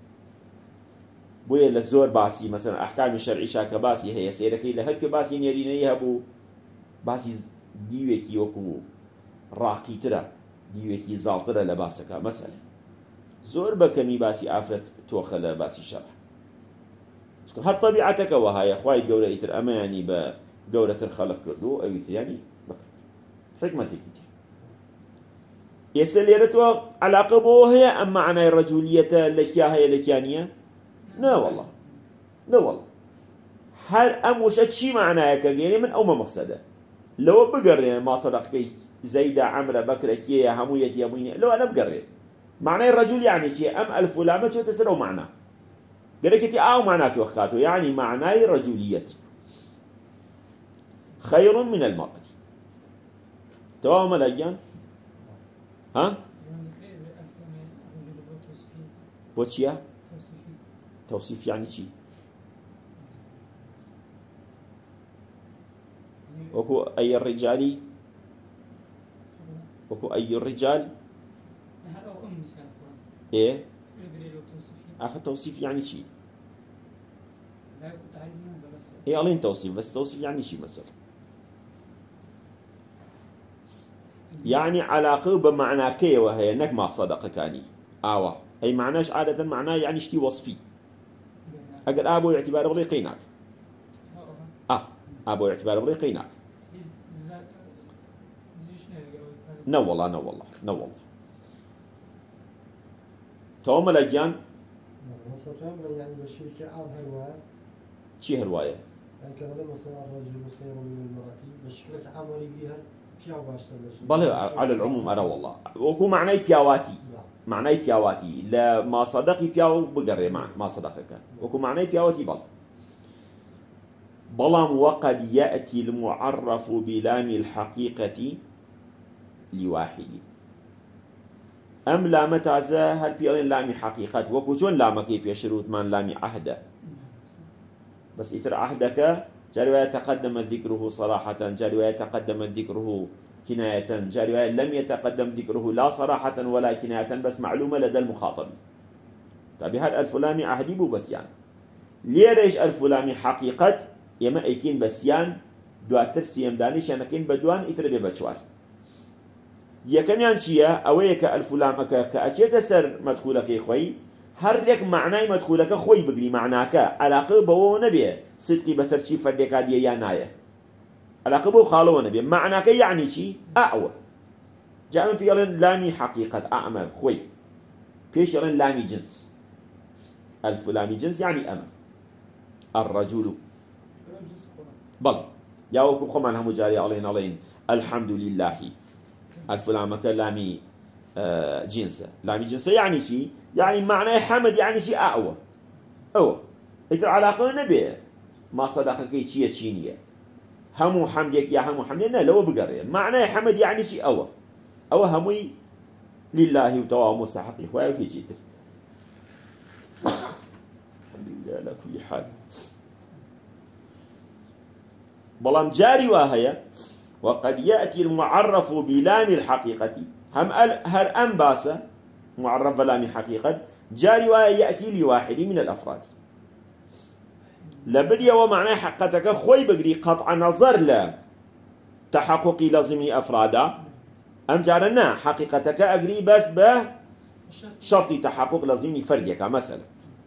بويا للزور باسي مثلا أحكام الشرعي شاك باسي هي سيركي لهلك باسي نيرين يهبو باسي ديوكي وكو راقي ترى ديوكي زالترى لباسك مثلا زور بكمي باسي عفرت توخل باسي شرح هر طبيعتك وهاي اخواي قولة يتر اما يعني بقولة الخلق كردو او يتر يعني حكمتك يتر يسليرتو علاقة بو هي ام معنى الرجولية لكيا هي لكيانية لا والله لا والله هر ام وشت شي معناك يعني من او ما مقصده لو بقرر ما صدقك زيدة عمرة بكرة كيه هموية يمينة لو انا بقرر معنى الرجل يعني شيء أم ألف لامة شو تسروا معناه قالك أو معناته وخاته يعني معنى الرجولية خير من المرأة. تمام الأجيان ها بوتشيا توصيف يعني شيء وكو أي الرجال وكو أي الرجال إيه آخر توصيف يعني شيء إيه ألين توصيف بس توصيف يعني شيء مثلا يعني علاقة بمعنى كي وهي إنك ما صدق كاني آوا أي معناش عادة معناه يعني شتي وصفي أقل أبو اعتبار بلي قيناك آه أبو اعتبار بلي قيناك نو والله نو والله نو والله توم الأجيان يعني بالشركة عام هرواية شي هرواية يعني كذا مثلا الرجل خير من المرأة بالشكل عام وليها بياو باشتر بله على العموم أرى والله وكو معناه بياواتي معناه بياواتي لا ما صدقي بياو بقرر معك ما صدقك وكو معناه بياواتي بل بلام وقد يأتي المعرف بلام الحقيقة لواحد أم لام تعزى هل بيقولين لامي حقيقة وكوشون لامك كيف يشروط من لامي عهد بس إثر عهدك جاري يتقدم ذكره صراحة جاري يتقدم ذكره كناية جاري لم يتقدم ذكره لا صراحة ولا كناية بس معلومة لدى المخاطب. طيب هل الفلامي عهدي بو بس يعني ليه ريش الفلامي حقيقة ئێمە ئەیکەین بە سیان دواتر سیەمدانیشیان ئەەکەین بە دوان ئیتر بێ بە چوار یەکەمیان چییە؟ ئەوەیە کە ئەلفولامەکە کە ئەچێتە سەر مەدخولەکەی خۆی هەر لێک معنای مەدخولەکە خۆی بگری معناکە عەلاقە بەوە نەبێ سدقی بەسەر چی فەردێکا دیە یان نایە عەلاقە بەو خاڵەوە نەبێ معناکە یعنی چی؟ ئەوە جا من پێڵێن لامی حەقیقەت ئەمە خۆی پێش ئەڵێن لامی جنس الفلامی جنس يعني أمر الرجل بل يا وكم خمان هم جاري علينا علين الحمد لله الفلامك لامي آه جنسه لامي جنسه يعني شيء يعني معناه حمد يعني شيء أقوى أو إذا علاقة نبي ما صدقك شيء شينية همو حمدك يا همو حمدك لا لو بقري معناه حمد يعني شيء أقوى أو همي لله وتوام مستحق إخوائي في جيتر الحمد لله على كل حال بلان جاري وهي وقد يأتي المعرف بلام الحقيقة هم هر أنباسة معرف بلام حقيقة جاري وهي يأتي لواحد من الأفراد لبدي ومعنى حقتك خوي بقري قطع نظر لا تحقق لازمي أفرادا أم جارنا حقيقتك أقري بس به شرط تحقق لازمي فردك مثلا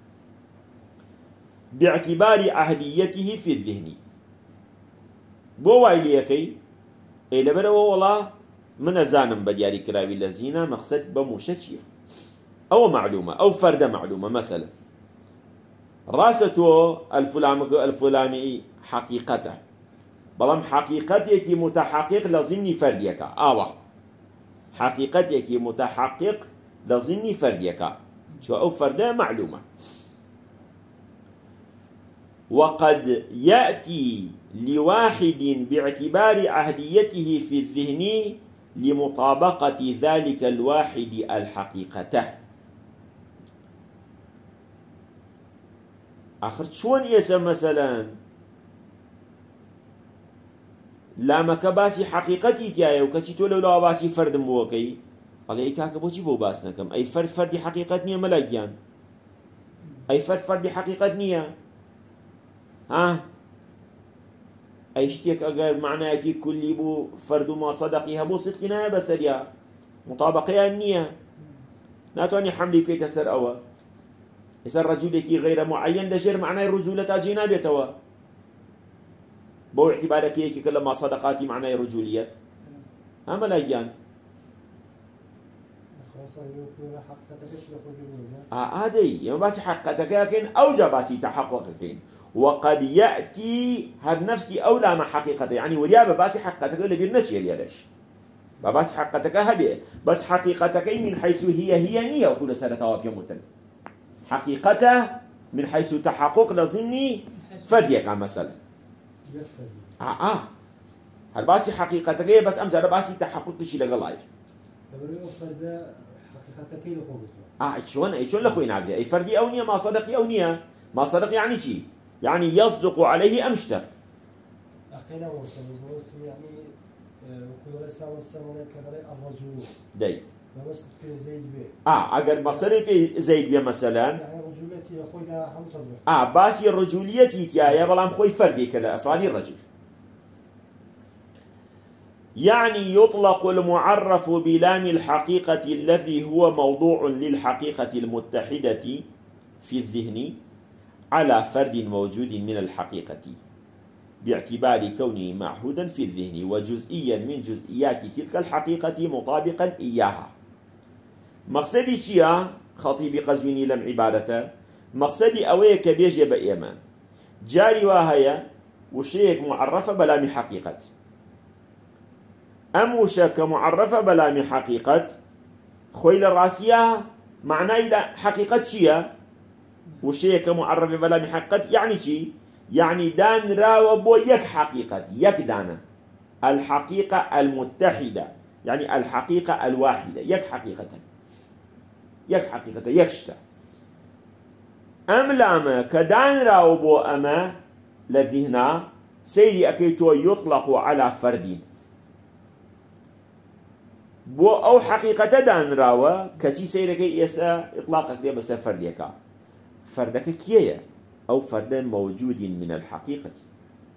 باعتبار عهديته في الذهن بو وايليكي اي لبر والله من زانم بدياري كراوي لزينه مقصد بموشتيه او معلومه او فرد معلومه مثلا راسته الفلان الفلاني حقيقته بلام حقيقتك متحقق لازمني فرديك اه حقيقتك متحقق لازمني فرديك شو او فرد معلومه وقد يأتي لواحد باعتبار عهديته في الذهن لمطابقة ذلك الواحد الحقيقة آخر شون يسمى مثلا لامك باسي حقيقتي تيايا وكتي تولو لو باسي فرد موكي قال اي كاكا بوشي بو باسنكم اي فرد فرد حقيقتني ملاكيان اي فرد فرد حقيقتني ها اي شتيك اگر معناكي كلي بو فرد ما صدقي هبو صدقنا بسريا مطابقه النيه ناتوني حملي في تسر اوا يسر رجلك غير معين دشر معناه الرجوله جينا بيتوا بو اعتبارك هيك كل ما صدقاتي معناه رجوليات اما لاجان اه هذه يوم بس حقتك لكن اوجباتي تحققك وقد يأتي هذا نفسي أولى مع حقيقته يعني وليا بباسي حقيقتك اللي بيرنشي ليش بباسي حقيقتك هبي بس حقيقتك من حيث هي هي نية وكل سنة تواب يموتن حقيقته من حيث تحقق لازمني فديك مثلا آه آه هل باسي حقيقتك بس أمزح باسي تحقق شيء لقلاي حقيقتك اللي آه شلون شلون لأخوي نعبد أي فردي أو نية ما صدق أو نية ما صدق يعني شيء يعني يصدق عليه أمشتر أخينا وصل يعني وكل رسالة والسلام كذا الرجل داي بس في زيد بيه آه أجر مقصري في زيد بيه مثلا يعني رجولتي أخوي ده هم تطبيق آه باسي الرجوليتي تيايا بلام خوي فردي كذا أفرادي الرجل يعني يطلق المعرف بلام الحقيقة الذي هو موضوع للحقيقة المتحدة في الذهن على فرد موجود من الحقيقة باعتبار كونه معهودا في الذهن وجزئيا من جزئيات تلك الحقيقة مطابقا إياها مقصدي شيا خطيب قزويني لم عبارته مقصدي أوي كبيجي بإيمان جاري وهي وشيك معرفة بلام حقيقة أم وشك معرفة بلام حقيقة خويل الراسية معناه إلى حقيقة شيا وشيك معرف بلا محقق يعني شي يعني دان راو بو يك حقيقة يك دانا الحقيقة المتحدة يعني الحقيقة الواحدة يك حقيقة يك حقيقة يكشتا أم لاما كدان راو بو أما لذهنا سيري أكيتو يطلق على فرد بو أو حقيقة دان راو كتي سيري يسا إطلاقك دي بس فرديكا فردك كيية أو فرد موجود من الحقيقة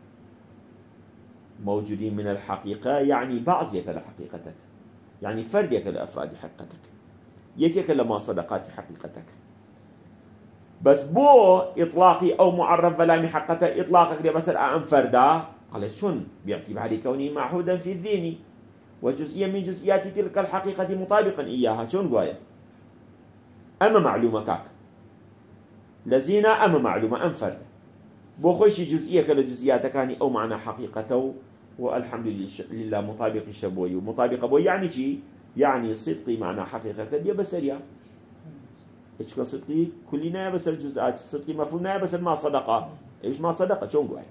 موجودين من الحقيقة يعني بعضيك لحقيقتك، يعني فردك لأفراد حقيقتك، يكيك لما صدقات حقيقتك. بس بو إطلاقي أو معرف بلامي حقيقته إطلاقك دي بس أم فردا على شن باعتبار كونه معهودا في الذهن وجزئية من جزئيات تلك الحقيقة مطابقا إياها. شون قايل أما معلومة كاك لزينا أما معلومة أم فرد بو خوشي جزئية كلا جزئياتك كاني أو معنى حقيقته والحمد لله مطابق الشبوي ومطابق أبوي يعني شي يعني صدقي معنى حقيقة كدي بسريا إيش صدقي كلنا بس الجزئات صدقي مفهومنا بس ما صدقة إيش ما صدقة شون قايل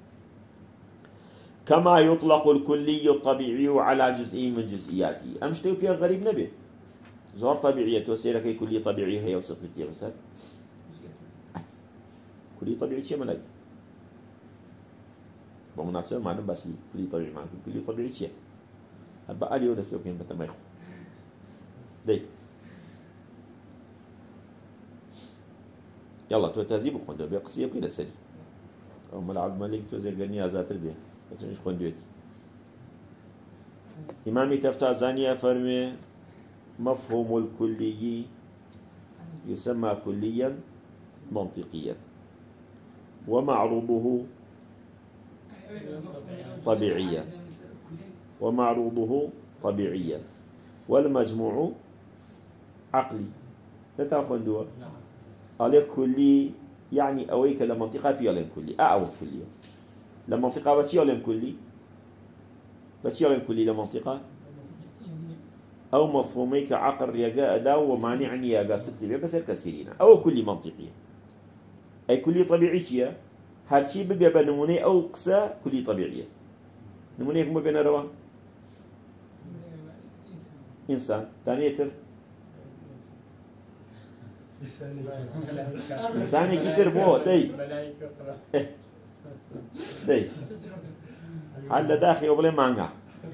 كما يطلق الكلي الطبيعي على جزئي من جزئياته. أمشتي فيها غريب نبي زور طبيعية وسيرك كلي طبيعي هي وصدقية بس كلي طبيعي شيء ملاك بمناسبة معنا بس كلي طبيعي معكم كلي طبيعي شيء أبقى لي ولا سلوكين بتمايخ دي يلا تو تهذيب وخندو بقصية كده سري أو ملعب ملك تو زي غني أزات البيت بتمش خندوتي إمامي تفتازانية فرمي مفهوم الكلي يسمى كليا منطقيا ومعروضه طبيعيا ومعروضه طبيعيا والمجموع عقلي. لا تأخذ دوا على كلي يعني أويك لمنطقة بيالين كلي أعوض كلي لمنطقة بتيالين كلي بتيالين كلي لمنطقة أو مفهوميك عقل رجاء داو ومانعني يا قاصد لي بس الكثيرين أو كل منطقية أي كل طبيعية هالشيء بيبقى بنمونة أو قصة كل طبيعية نمونة كم بين روا إنسان ثانيتر إنسان كتير بو دي دي هذا داخل وبلا مانع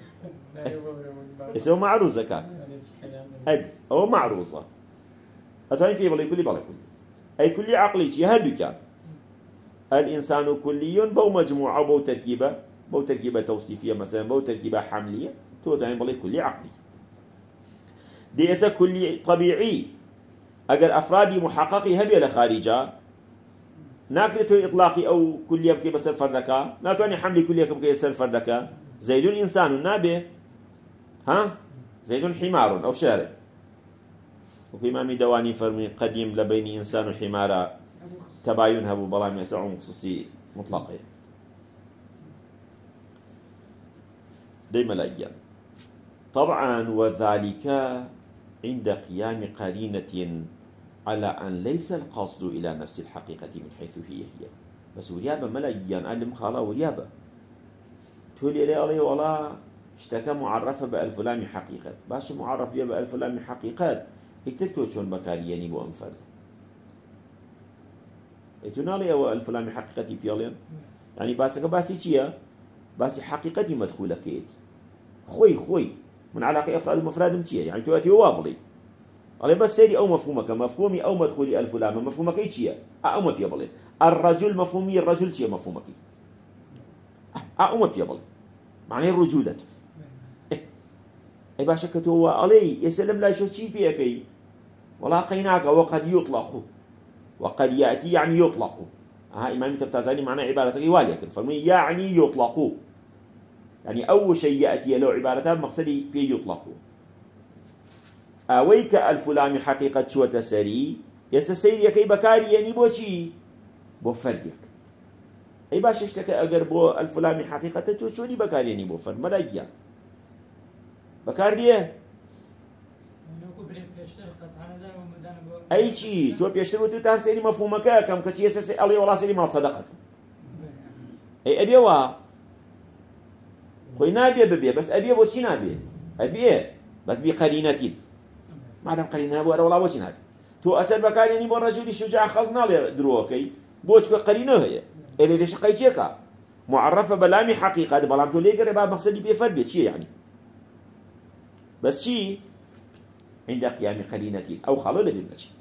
اسمه معروضة كاك أدي أو معروضة أتاني كي بلا كل بلا كل أي كل عقلي شيء هذا كان الإنسان كلي بو مجموعة بو تركيبة بو تركيبة توصيفية مثلا بو تركيبة حملية تو تاني بلا كل عقلي دي إسا كل طبيعي أجر أفرادي محققي هبي لخارجة ناكلته إطلاقي أو كل يبكي بس الفردك ناتواني حملي كل يبكي بس الفردك زيد إنسان نابه ها زيد حمار أو شارع وفي إمام دواني فرمي قديم لبين إنسان وحمار تباين هبو بلام يسعون خصوصي مطلقة ديما الأيام طبعا وذلك عند قيام قرينة على أن ليس القصد إلى نفس الحقيقة من حيث هي هي بس وريابة ملايين ألم خالا وريابة تولي لي عليه والله اشتكى معرفة بألف لام حقيقة باش معرف لي بألف لام حقيقات اكتبتو شون بكارياني بو أنفرد اتونا لي أو ألف لام حقيقتي بيالين يعني باسك باسي چيا باسي حقيقتي مدخولة كيت خوي خوي من علاقة أفراد ومفراد متيا يعني تواتي وابلي على بس سيري أو مفهومك مفهومي أو مدخولي ألف لام مفهومك أي شيء أو ما بيبلي الرجل مفهومي الرجل شيء مفهومك أو ما بيبلي معناه الرجولة أي باشا كتوا علي يسلم لا شو شيء فيك ولا قيناك وقد يطلق وقد يأتي يعني يطلق ها إمام تفتازاني معناه عبارة غوالية فرمي يعني يطلق يعني أول شيء يأتي له عبارتان مقصدي في يطلق أويك الفلام حقيقة شو تسري يسسير يكي بكاري يعني بوشي بو فردك أي باش اشتكى أجر بو الفلام حقيقة تو شو دي بكاري يعني بو فرد ملايا بكار ديه أي شيء تو بيشتري تو تحسيني مفهومك كم كتشي يسسي الله والله سيري ما صدقك أي أبي وا خوي نابي ببي بس أبي بوشي نابي أبي بس بقرينتين ما دام قرينها بو والله بوشي نابي تو أسر بكاري يعني بو الرجل الشجاع خلقنا له دروكي بوش بقرينه هي اللي ليش قيتيكا معرفة بلامي حقيقة بلام تو ليقر باب مقصدي بيفرد بيت شي يعني بس شي عند قيام قرينتين أو خلو لبنى شي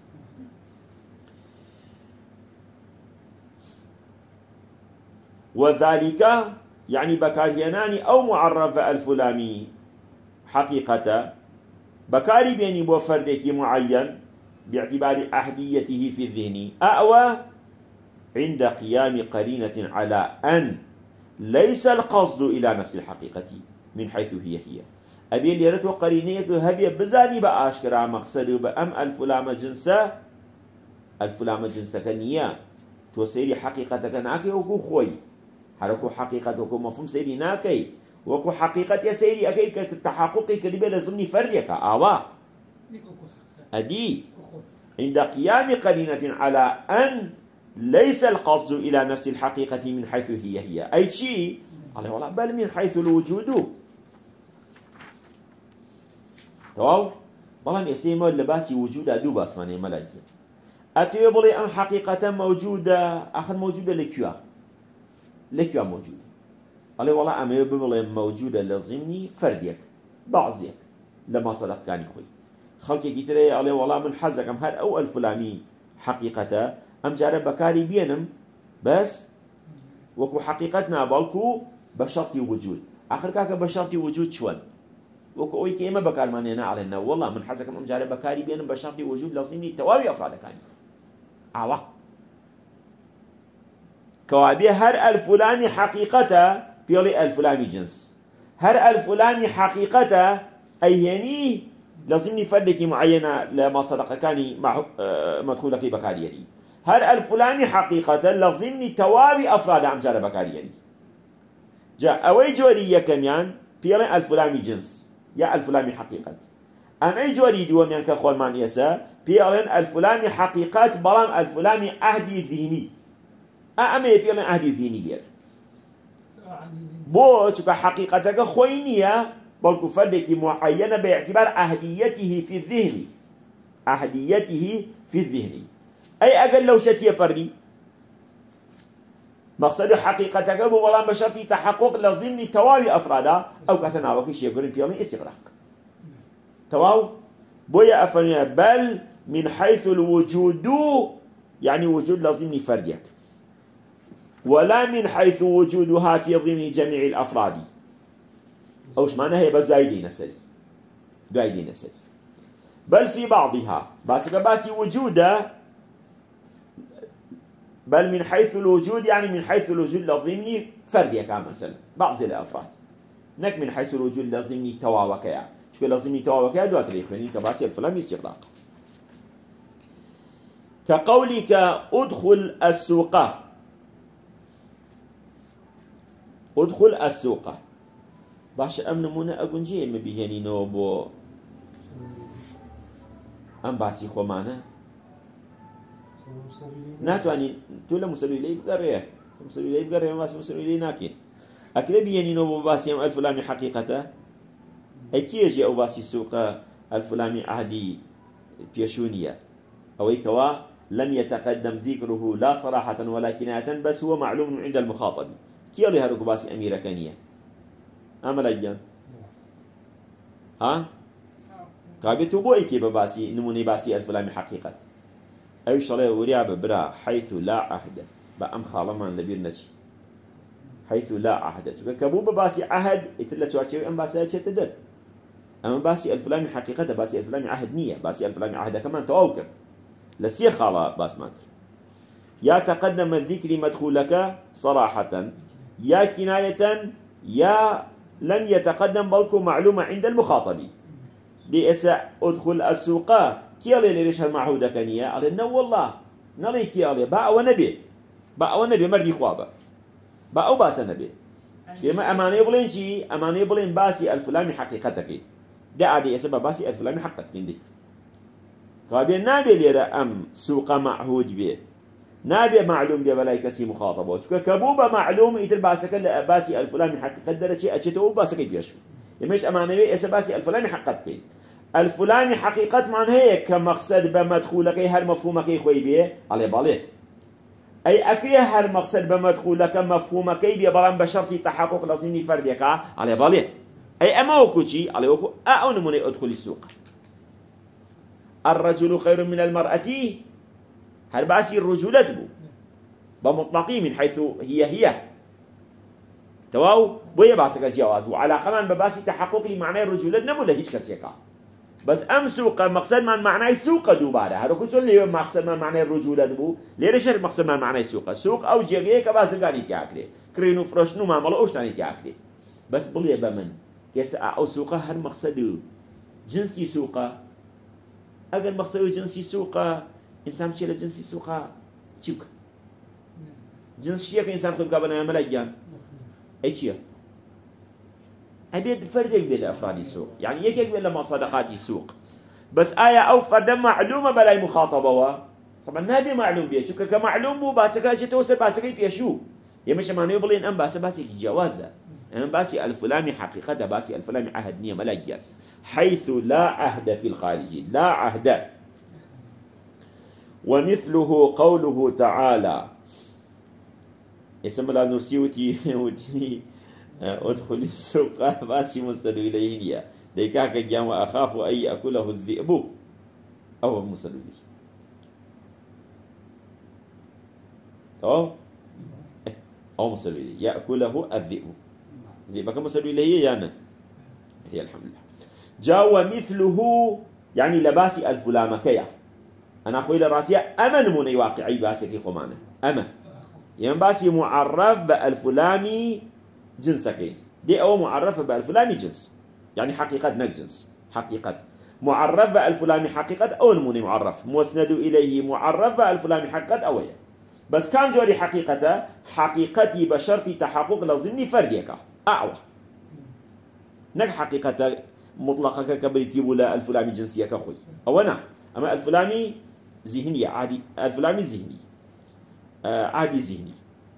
وذلك يعني بكارهناني أو معرفة الفلامي حقيقة بكاري بيني بو فردك معين باعتبار أحديته في الذهن أأوى عند قيام قرينة على أن ليس القصد إلى نفس الحقيقة من حيث هي هي أبي اللي رتو قرينيك هبي بزاني بأشكرا مقصد بأم الفلام جنسة الفلام جنسة كنية تو سيري حقيقتك ناكي وكو خوي حركو حقيقتك مفهوم سيري ناكي وكو حقيقة يا سيري أكي كتحققي كريبه لازمني فريك آوا أدي عند قيام قرينة على أن ليس القصد إلى نفس الحقيقة من حيث هي هي أي شيء عليه والله بل من حيث الوجود تمام بلام يسمى لباسي وجود دو باس معنى ملاجئ أتي بلي أم حقيقة موجودة آخر موجودة لكيا لكيا موجودة عليه والله أم يبلي موجودة لازمني فرديك بعضيك لما صدق كان يخوي خلقي كتير عليه والله من حزك أم هاد أو الفلاني حقيقة أم جارب بكاري بينم بس وكو حقيقتنا بالكو بشرط وجود آخر كاك بشرط وجود شون وكو أوي كيما بكار مانينا علينا والله من حزك أم جارب بكاري بينم بشرط وجود لازمني توابي أفراد كاني أعوى كوابي هر الفلاني حقيقة بيولي الفلاني جنس هر الفلاني حقيقة أيهني لازمني فردك معينة لما صدق كاني مع مدخولك بكاريني هر الفلاني حقيقة لازمني توابي أفراد عم جارب بكاريني جاء أوي جوري كمان بيولي الفلاني جنس يا الفلاني حقيقة أم أي جوري دوم يعني كخول مان يسا بيولي الفلاني حقيقة بلام الفلاني أهدي ذهني أما بيولي أهدي ذهني لير بو تبقى حقيقتك خوينية بلكو فردك معينة باعتبار أهديته في الذهن أهديته في الذهن أي أقل لو شتي بردي مقصد حقيقتك بولا بشرطي تحقق لازمني تواوي أفرادا أو كثنا وكيش يقولون بيومي استغراق تواو بويا أفنيا بل من حيث الوجود يعني وجود لازمني فرديك ولا من حيث وجودها في ضمن جميع الأفراد أوش معناها هي بس دايدين السري دايدين السري بل في بعضها بس باسي وجوده بل من حيث الوجود يعني من حيث الوجود لازمني فردية كان مثلا بعض الأفراد نك من حيث الوجود لازمني تواوكيا شو لازمني تواوكيا دوات الإخواني كباسي الفلام استغراق كقولك أدخل السوق أدخل السوق باش أم نمونة أقول جي أم بيهني نوبو أم باسي خمانة ناتواني تولا مسلوي لي بقريه مسلوي لي بقريه ما مسلوي لي ناكين أكل بيهني نوبو باسي أم الفلامي حقيقته أي كيجي أو باسي سوق الفلامي عهدي بيشونية أو كوا لم يتقدم ذكره لا صراحة ولا كناية بس هو معلوم عند المخاطب كي اللي هرقوا باسي أميرة كانية أما لجان ها كابتو بو إيكي بباسي نموني باسي الفلامي حقيقة أي شلي ورياب برا حيث لا عهد بأم خالمان لبير نجي حيث لا عهد كابو بباسي عهد إتلا تواتشي أم باسي أشي تدر أما باسي الفلامي حقيقة باسي الفلامي عهد نية باسي الفلامي عهد كمان تووكر لسي خالا باس ماكر يا تقدم الذكر مدخولك صراحة يا كناية يا لم يتقدم بلكو معلومة عند المخاطب دي اسا ادخل السوق كيالي ليش هالمعهودة كانية قال نو والله نلي كيالي باء ونبي باء ونبي مردي خوابه باء وباس نبي بما أمانة يبلين شي أمانة يبلين باسي الفلامي حقيقتك ده عادي اسا باسي الفلامي حقيقتك دي قابل نابي ليرا أم سوق معهود بيه نابي معلوم بيه بلاي كسي مخاطبه كبوبة معلوم يتر باسك باسي الفلامي حقيقة درجة أشتو باسك بيشو يمش أمانة بيه اسا باسي الفلامي حقيقتك الفلاني حقيقة معنى هيك كمقصد بمدخولك هر مفهومك خوي بيه عليه باليه أي أكيه هر مقصد بمدخولك مفهومك بيه بلان بشرط تحقق لازمني فردك عليه باليه أي أما وكوشي عليه وكو أعون من أدخل السوق الرجل خير من المرأة هل باسي الرجولة بو بمطلقي من حيث هي هي تواو بويا باسك جواز وعلى كمان بباسي تحقق معنى الرجولة نمو لهيج كسيكا بس ام سوق مقصد من معنى سوق دوباره هذا كل اللي مقصد من معنى الرجولة دبو ليش مقصد من معنى سوق سوق او جيجي كبازغاني تياكلي كرينو فرشنو ما ملو اوشتاني تياكلي بس بلي بمن يس او سوق هر مقصد جنسي سوق اگر مقصد جنسي سوق انسان شيء جنسي سوق تشوك جنسي كإنسان خد قبنا ملاجان اي شيء أبيد فردك بين أفراد السوق يعني يكيك بين لما صدقات السوق بس آية أو فرد معلومة بلاي مخاطبة وا طبعا نبي معلوم بيه شو كمعلوم بو باسك أشي توصل باسك يبيشو يمشي ما نيبلين أم باس باسك جوازة أم باسي الفلاني حقيقة باسي الفلاني عهد نية ملاجان حيث لا عهد في الخارج لا عهد ومثله قوله تعالى اسم الله نسيوتي وتي ادخل السوق باسي مستدو إليه ليكاك جام وأخاف أن يأكله الذئب أو مستدو إليه أو أو مستدو إليه يأكله الذئب الذئب كم مستدو إليه يعني هي الحمد لله جاء مثله يعني لباسي الفلامكية أنا أقول الراسية أمن من واقعي باسكي خمانة أما ينباسي معرف بالفلامي جنسك دي أو معرفة بالفلامي جنس يعني حقيقة نجنس حقيقة معرف بالفلامي حقيقة أو الموني معرف مسند إليه معرف بالفلامي حقيقة أوية بس كان جوري حقيقته حقيقتي بشرط تحقق لازمني فرديك أعوى نك حقيقة مطلقة كبريتي ولا الفلامي جنسية كخوي أو أنا أما الفلامي ذهني عادي الفلامي ذهني آه عادي ذهني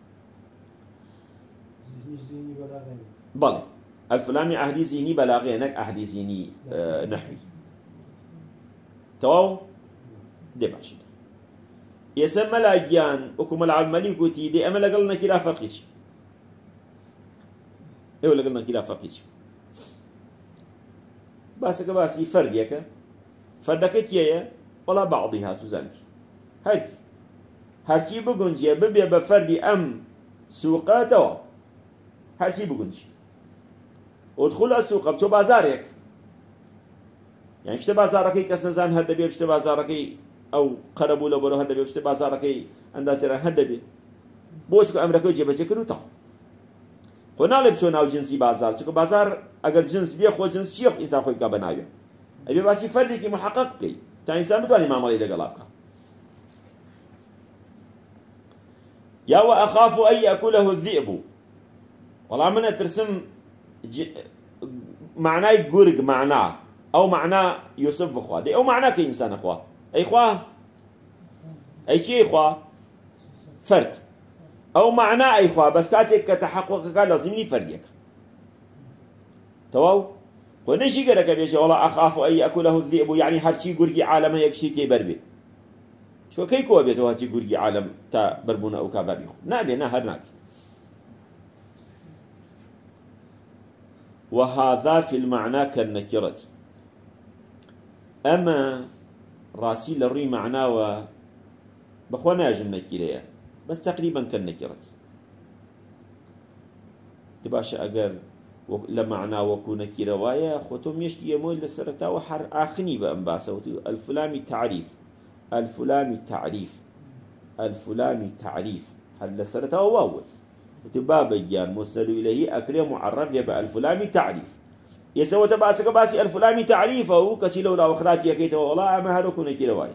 ذهني بلاغي بلى الفلامي عهدي ذهني بلاغي نك عهدي ذهني آه نحوي تواو دي باشي يسمى لاجيان وكم العملي قوتي دي أما لقلنا كلا فقيش إيه لقلنا كلا فقيش باسك باسي فرديك فردك كيا ولا بعضها تزانك هاي هرشي بقنجي ببيا بفردي أم سوقاته هرشي بقنجي ودخل السوق بتو بازارك يعني بشت بازارك كسنزان هذا بيا بشت بازارك أو قربوا لبرو هذا بيا بشت بازارك أنداسر هذا بيا بوشك أمريكا جيبه تكرو تا هنا لبتون أو جنسي بازار شكو بازار أجر جنس بيا خو جنس شيخ إنسان خوي كابنايو أبي باسي فردي كي محقق كي تا إنسان بدواني ما مالي دقلابك يا وأخاف أن يأكله الذئب والله من ترسم ج... معناه يقرق معناه أو معناه يوسف أخوة دي أو معناه كإنسان أخوة أي أخوة أي شيء أخوة فرد أو معناه أي أخوة بس كاتك كتحقق كان لازمني فرديك تواو ونشي قرق بيشي والله أخاف أن يأكله الذئب يعني هرشي قرقي عالمه يكشي كي بربي شو كي كوا بيتو هاتي قرقي عالم تا بربونا أو كابرا بيخو نابي نهر نابي وهذا في المعنى كالنكرة أما راسي للري معناه بخوانا يجب نكرة بس تقريبا كالنكرة تباشا أقر لمعنى وكو نكرة وايا خوتم يشتي يمول لسرتا وحر آخني بأنباسة الفلامي تعريف الفلامي تعريف الفلامي تعريف هل لسرتا واول وتبابا جان مسند إليه أكرم معرف يبقى الفلامي تعريف يسوى تباسك باسي الفلامي تعريفه كشي لولا وخرات يكيته والله ما هلوكو نكرة وايا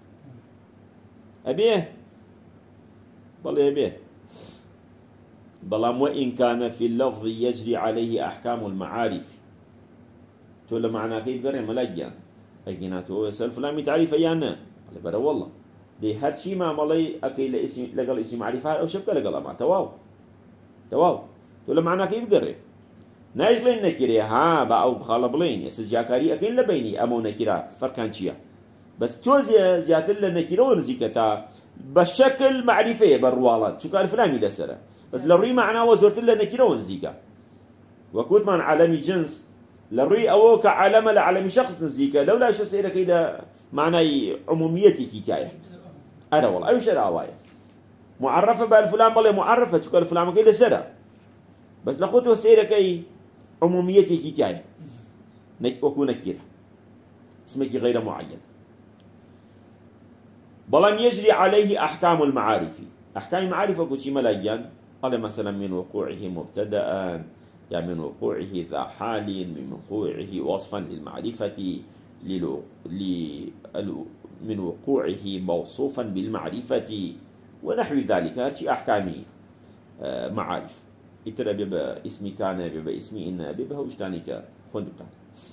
أبيه بالله أبيه بلام وإن كان في اللفظ يجري عليه أحكام المعارف تقول معناه كيف قرر ملاجيان أجيناته يسأل فلان تعريف أيانا قال بدا والله دي هر شيء ما ملي أكيد لاسم لقال اسم معرفة أو شبكة لقال ما تواو تواو تقول معناه كيف قرر نايش لين نكرة ها بأو خالبلين يسجاكاري أكيد لبيني أمو نكرة فرقان شيا بس توزي زيادة لنكرة ونزيكتا بشكل معرفة بالروالات شو قال فلان لسرة بس لري معناه وزرت له نكرة ونزيكا وكنت من عالمي جنس لري أو كعالم لعالمي شخص نزيكا لولا شو سيرك إذا معناه عموميتي كيكاية أنا والله أيش رأوايا معرفة بالفلان بالله معرفة شو قال فلان كيدا سرة بس لخوتو سيركي عموميتي كي تاي وكو نكيرة اسمك غير معين. بلان يجري عليه أحكام المعارف. أحكام المعارف وكو شي ملاجان قال مثلا من وقوعه مبتدأ، يعني من وقوعه ذا حال، من وقوعه وصفا للمعرفة، للو... ل... من وقوعه موصوفا بالمعرفة ونحو ذلك. هذه أحكام معارف. يترى بيبقى اسمي كان، بيبقى اسمي إن، بيبقى وجداني كخندقان.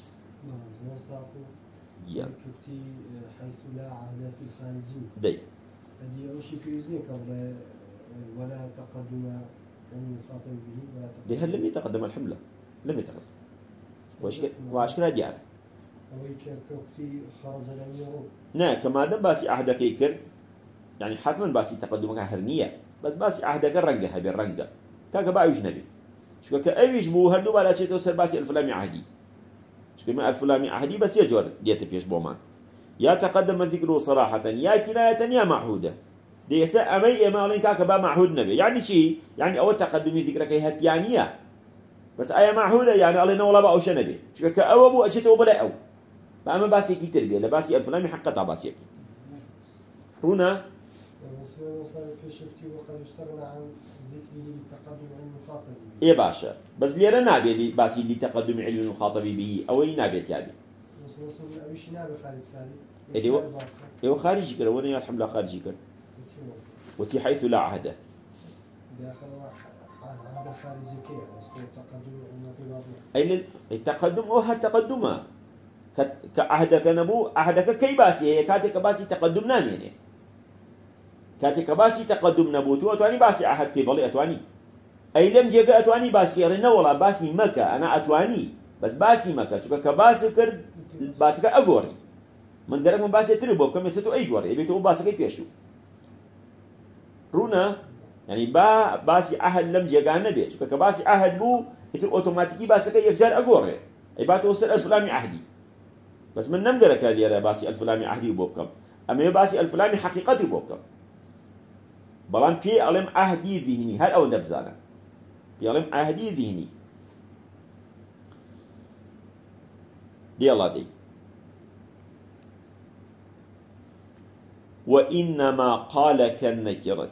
نعم. كتي حيث لا عهد في الخارجين. دي. هذه أوشي في وزنك ولا ولا تقدم أن يخاطب به ولا تقدم. دي هل لم يتقدم الحملة؟ لم يتقدم. وش ك وش كنا ديار؟ ويكتي خرج لم يرو. نعم كما دام باسي عهدك يكر يعني حتما باسي تقدمك هرنية، بس باسي عهدك الرنجة هبي الرنجة. كاك بقى يجنبي. شو كأبيش بو هردو ولا شيء توصل باسي الفلامي عهدي. شو كما الفلامي عهدي بس يجور ديت بيش بومان. يا تقدم ذكره صراحة يا كناية يا معهودة. دي يسأ أمي إمالين كاك بقى معهود نبي. يعني شيء يعني أول تقدمي ذكرك هرتيانية. بس أي معهودة يعني الله نولا بقى وش نبي. شو كأو أبو أشيت وبلا أو. فأما باسي كي تربية لباسي الفلامي حقتها باسي. هنا. المسلم وصل في شفتي وقد استغنى عن ذكره للتقدم عن المخاطب به. إيه باشا بس ليرة نابي اللي باسي لتقدم علم المخاطب به أو أي نابي تيادي. المسلم أبيش نابي خارج كاري. إيه إيه خارجي كره وانا الحمد لله خارجي كره. وفي حيث لا عهده. داخل عهد خارجي كي أصله التقدم عن طلابه. أي التقدم أو هالتقدمه كعهدك نبو عهدك كي باسي هي كاتك باسي تقدم نامينه. كاتك باسي تقدم نبوتو أتواني باسي عهد كي بالي أتواني. أي لم جيك أتواني باسي رنا والله باسي مكة أنا أتواني بس باسي مكة شو كباسي كر باسي كأجوري من درك من باسي تربو كم يستو أي جوري يبي تو باسي كي بيشو رونا يعني با باسي عهد لم جيك النبي شو كباسي عهد بو يصير أوتوماتيكي باسي كي يجار أجوري أي باتو وصل الفلامي عهدي بس من نم درك هذه يا باسي الفلامي عهدي وبوكم أما يباسي الفلامي حقيقتي وبوكم بلان بي علم عهدي ذهني هل أو نبزانا بي علم عهدي ذهني دي الله دي وإنما قال كالنكرة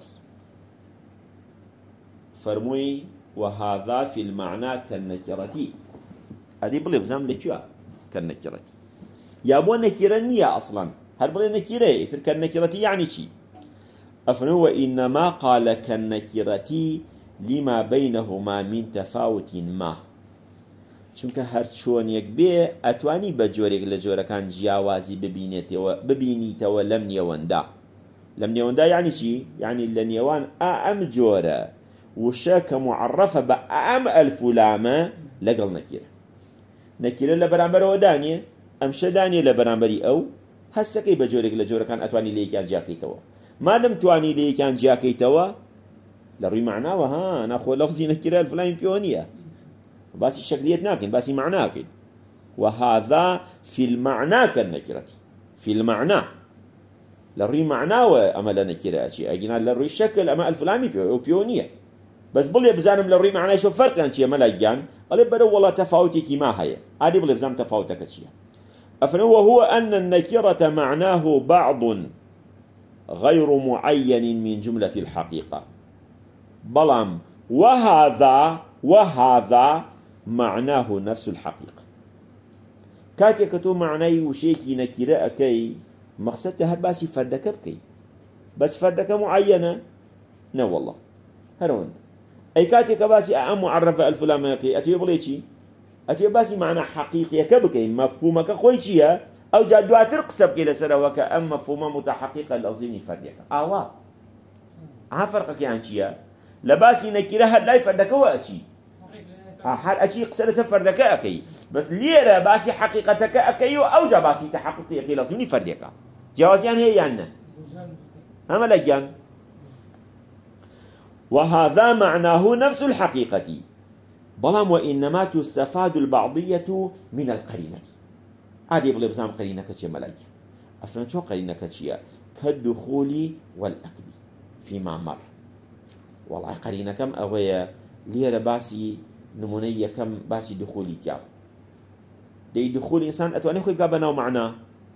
فرموي وهذا في المعنى كالنكرة هذه بلي بزام لكيا كالنكرة يا بو نكرة نية أصلا هل بلي نكرة إذن كالنكرة يعني شي أفنو وإنما قال كالنكرة لما بينهما من تفاوت ما چونکە هەر چۆنێک بێ ئەتوانی بە جۆرێک لە جۆرەکان جیاوازی ببینێتەوە ببینیتەوە لەم نێوەندا لەم نێوەندا یعنی چی؟ یعنی لە نێوان ئەم جۆرە وشە کە معرفە بە ئەم ئەلفولامە لەگەڵ نەکیرە نەکیرە لە بەرامبەرەوە دانیە ئەم شە دانیە لە بەرامبەری ئەو هەستەکەی بە جۆرێک لە جۆرەکان ئەتوانی لە یەکیان جیاکەیتەوە مادەم توانی لە یەکیان جیاکەیتەوە لە ڕووی معناوە ها ناخۆ لەفزی نەکیرە ئەلفولای پێوە نییە باسي شكليات ناكن باسي معناكن وهذا في المعنى كالنكرة في المعنى للري معناه أما لنكرة شيء أجينا للري الشكل أما الفلامي بيو بيونية بس بلي بزانم للري معناه شو فرق عن شيء ملاجان قال بدو والله تفاوتي كما هي هذه بلي بزانم تفاوتك شيء أفنو هو أن النكرة معناه بعض غير معين من جملة الحقيقة بلام وهذا وهذا معناه نفس الحقيقة كاتي كتو معناي وشيكي نكيرة أكي مقصدها باسي فردك بكي بس فردك معينة لا والله هرون أي كاتي كباسي أعم معرفة الفلامة كي أتي بليتي أتي باسي معنى حقيقي كبكي مفهومك خويتيها أو جادوا ترقصب كي لسروك أم مفهومة متحقيقة الأظيني فردك آوا عفرقك يعني شيا لباسي نكيرة هل لا يفردك وأتي هل أشي قصة فردك أكي بس ليرة باسي حقيقتك أكي أو جا باسي تحققي أكي لازمني فردك جوازيان هي يعني أما لجان وهذا معناه نفس الحقيقة بلام وإنما تستفاد البعضية من القرينة هذه بلي بزام قرينة كتشي ملاجة أفرن شو قرينة كتشي كالدخول والأكل فيما مر والله قرينة كم أويا ليرة باسي نمونەی یەکەم باسی دخولی تیا دەی دخول ئینسان ئەتوانێت خۆی بکات بەناو معنە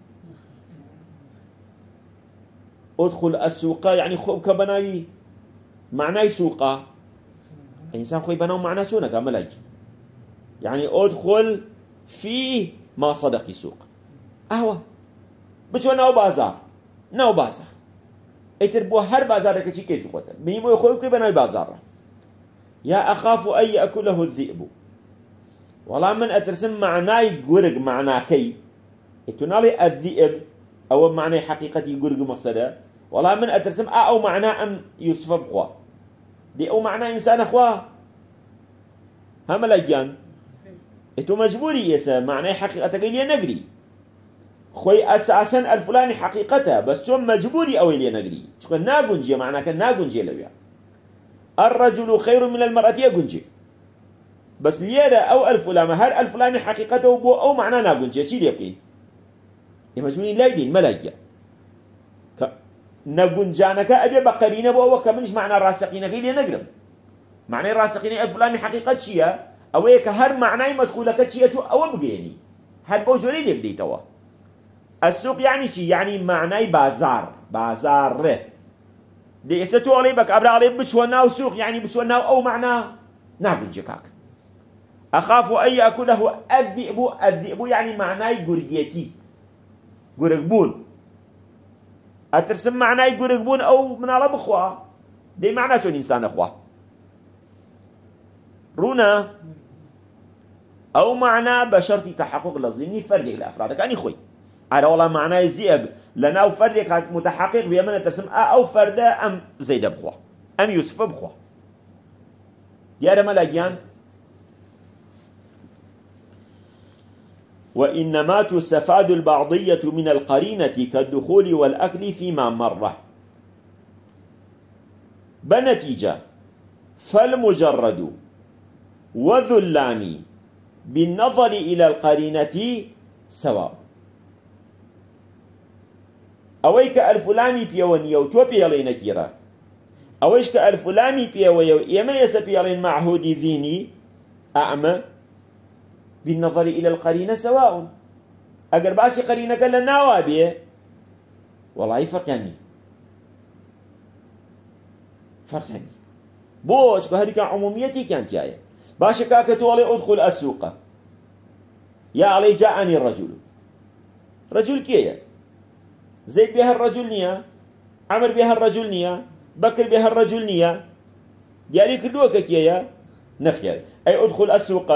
ئۆدخل ئەسووقە یعنی خۆ بکە بەناوی معنای سووقە ئینسان خۆی بەناو معنە چۆنەکە مەلایک یعنی ئۆدخل فی ما صدقی سووق ئەوە بچۆ ناو بازار ناو بازار ئیتر بۆ هەر بازارێکە چی کەیفی خۆتە بینی خۆی بکەی بەناوی بازارڕە یا ئەخاف ئەن یەأکولەه الذئب وەڵام من ئەترسم معنای گورگ معناکەی ئیتوناڵی الذئب ئەوە معنای حەقیقەتی گورگ و مەقسەدە وەڵام من ئەترسم ئا ئەو معنا ئەم یوسفە بخوا دێ ئەو معنا ئینسانە خوا هەمە لە گیان ئێتۆ مەجبوری ئێسە معنای حەقیقەتەکەی لێ نەگری خۆی ئەساسەن ئەلفلانی حەقیقەتە بەس چۆن مەجبوری ئەوەی لێ نەگری چونکە ناگونجێ معناکە ناگونجێ لەوێ الرجل خير من المرأة يقنجي بس ليرة أو الفلامة هر الفلاني حقيقته بو أو معناه ناقنجي شي ليبقين يمجمونين لايدين ملاجيا ك... نقنجانك أبي بقرينة بو أو كمنش معنى راسقينك اللي نقرم معنى راسقين الفلاني حقيقة شيء أو هيك هر معناه مدخولك شيء أو بقيني هر بوجولي يبدي توا السوق يعني شي يعني معناه بازار بازار دي إستو علي بك أبرا علي بتشوناو سوق يعني بتشوناو أو معناه ناقل جكاك أخاف أن يأكله الذئب الذئب يعني معناه قرقيتي قرقبون أترسم معناه قرقبون أو من على بخوا دي معناه شون إنسان أخوا رونا أو معناه بشرط تحقق لازمني فردق الأفراد كأني خوي على والله معناه الذئب لأنه فردق متحقق بيمن ترسم أو فردا أم زيد بخوا أم يوسف بخوا يا ملاجيان وإنما تستفاد البعضية من القرينة كالدخول والأكل فيما مر بنتيجة فالمجرد وذو اللام بالنظر إلى القرينة سواء أويك الفلامي بيوني أو تو بيالين كيرا أويش الفلامي بيوي إما يسبيالين معهود ذيني أعمى بالنظر إلى القرينة سواء أقر باسي قرينة قال ناوابيه والله فرقني فرقني بوش كهريك عموميتي كانت يايا باشا كاكتو علي أدخل السوق يا علي جاءني الرجل رجل كيه زيد بها الرجل نية عمر بها الرجل نية بكر بها الرجل نية ديالي كردوك كيه نخير أي أدخل السوق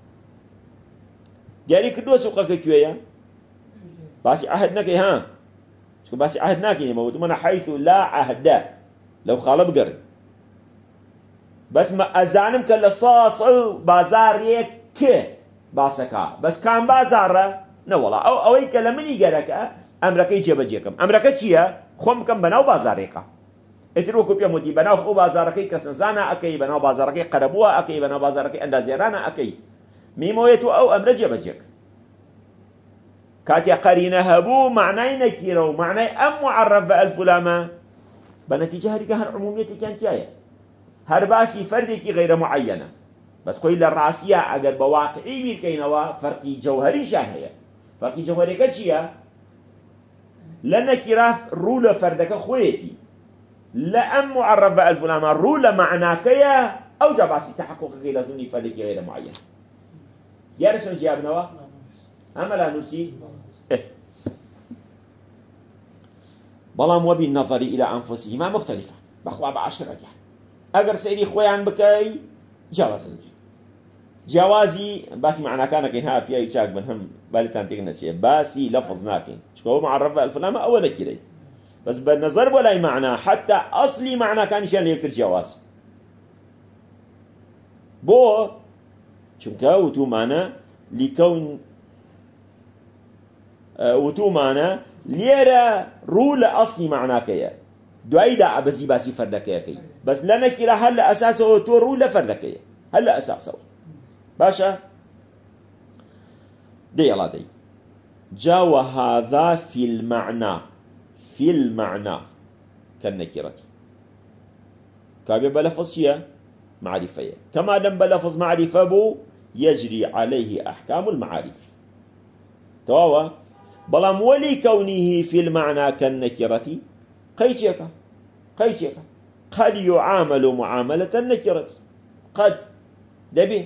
ديالي كردو سوقك كيه باسي عهدناك ها شكو باسي عهدناك يموت من حيث لا عهد لو خالب قرن بس ما أزانم كلا صاص بازار يك باسكا بس كان بازار نولا أو أوي كلامني قالك أمريكا يجيب جيكم أمريكا تشيا خم كم بناو بازاريكا اتروكو بيا مودي بناو خو بازاركي كسنزانا أكي بناو بازاركي قربوها أكي بناو بازاركي أندازيرانا أكي ميمويتو أو أمر جيب جيك كاتيا قرينة هبو معناي نكيرو معناي أم معرف الفلامة بنتيجة هريكا هر عموميتي كانت يايا هر باسي فردكي غير معينة بس خوي للراسية أقر بواقعي بيركينوا فرقي جوهري شان هي فرقي جوهري كتشيا لأن كراف رولة فردك خويتي لأم معرف الفلامة رولة معناكيا أو جباسي تحقق غير لازمني فردكي غير معين يا رسول جاب نوا أما لا نسي إيه. بلام وبالنظر إلى أنفسهما مختلفة بخوا بعشرة يعني أجر سيري خويان بكاي جواز جوازي بس معنى كان كينها بيا يشاك بنهم بالتان تيجنا شيء باسي لفظ ناكن شكو معرف الفلامة أول كده بس بالنظر ولا معنى حتى أصلي معنى كان شان يكتر جواز بو چونکە وتومانە لكون وتومانە لێرە ڕوو لە ئەسڵی معناکەیە دواییدا عبەزی باسی فەردەکەیەکەی بەس لە نەکیرە هەر لە ئەساسەوە تۆ ڕوو لە فەردەکەیە هەر لە ئەساسەوە باشە دەیڵا دەی جا وهذا في المعنى في المعنى كالنكرة كابي بلفظ شيء معرفة كما دم بلفظ معرفة بو يجري عليه أحكام المعارف تواوا بلام ولي كونه في المعنى كالنكرة قيشك قيشك قد يعامل معاملة النكرة قد دبي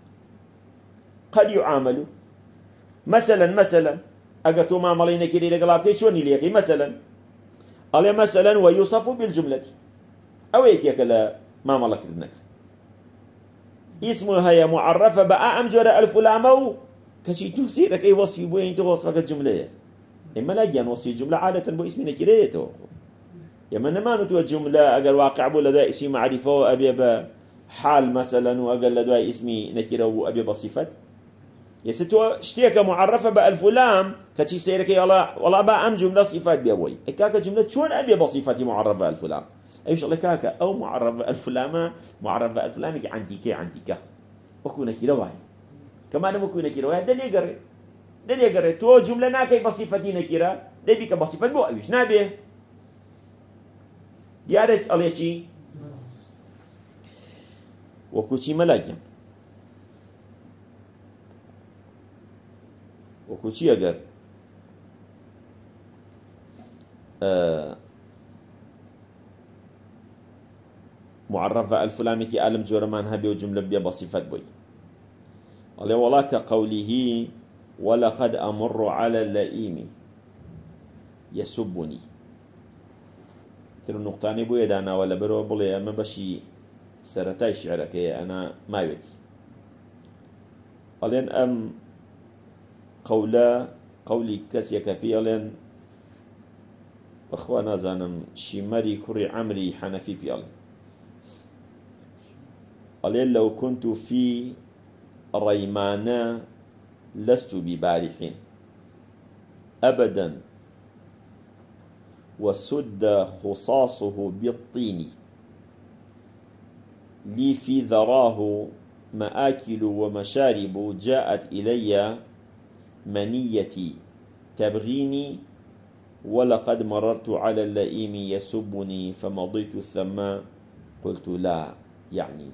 قد يعامل مثلا مثلا أقرتو ما مالي نكري لقلاب كي شوني ليكي مثلا قال مثلا ويوصف بالجملة أو يكيك لا ما مالك لنك اسمها هي معرفة بقى أمجر ألف لامو كشي تنسيرك أي وصف بوين توصفك الجملة إما لا جان وصف جملة عادة بو اسم نكريته يما نما نتوى الجملة أقل واقع بو لدى اسمي معرفة وأبي بحال مثلا وأقل لدى اسمي نكرة وأبي بصفت يستوى اشتيك معرفة بألف لام كشي سيرك يلا والله بقى أم جملة صفات بيوي إكاك جملة شون أبي بصفتي معرفة بألف لام أيش الله كاكا أو معرفة ألف لام معرفة ألف لام عندي كي عندي كا وكون كده واحد كمان ممكن كده واحد ده ليه قري ده ليه قري تو جملة ناكي بصفتي نكرة ده بيك بصفة بو أيش نابه ديارك الله شيء وكوشي ملاجم وكوشي أجر آه معرفة ألف لام كي ألم جورمان هبي وجملة بيا بصفة بوي قال والله كقوله ولقد أمر على اللئيم يسبني ترى نقطاني بوي دانا ولا برو بلي أما بشي سرتاي شعرك أنا ما يدي قالين أم قولا قولي كسيك بيالين أخوانا زانم شمري كري عمري حنفي بيالين قالين لو كنت في ريمانا لست ببارح أبدا وسد خصاصه بالطين لي في ذراه مآكل ومشارب جاءت إلي منيتي تبغيني ولقد مررت على اللئيم يسبني فمضيت الثماء قلت لا يعني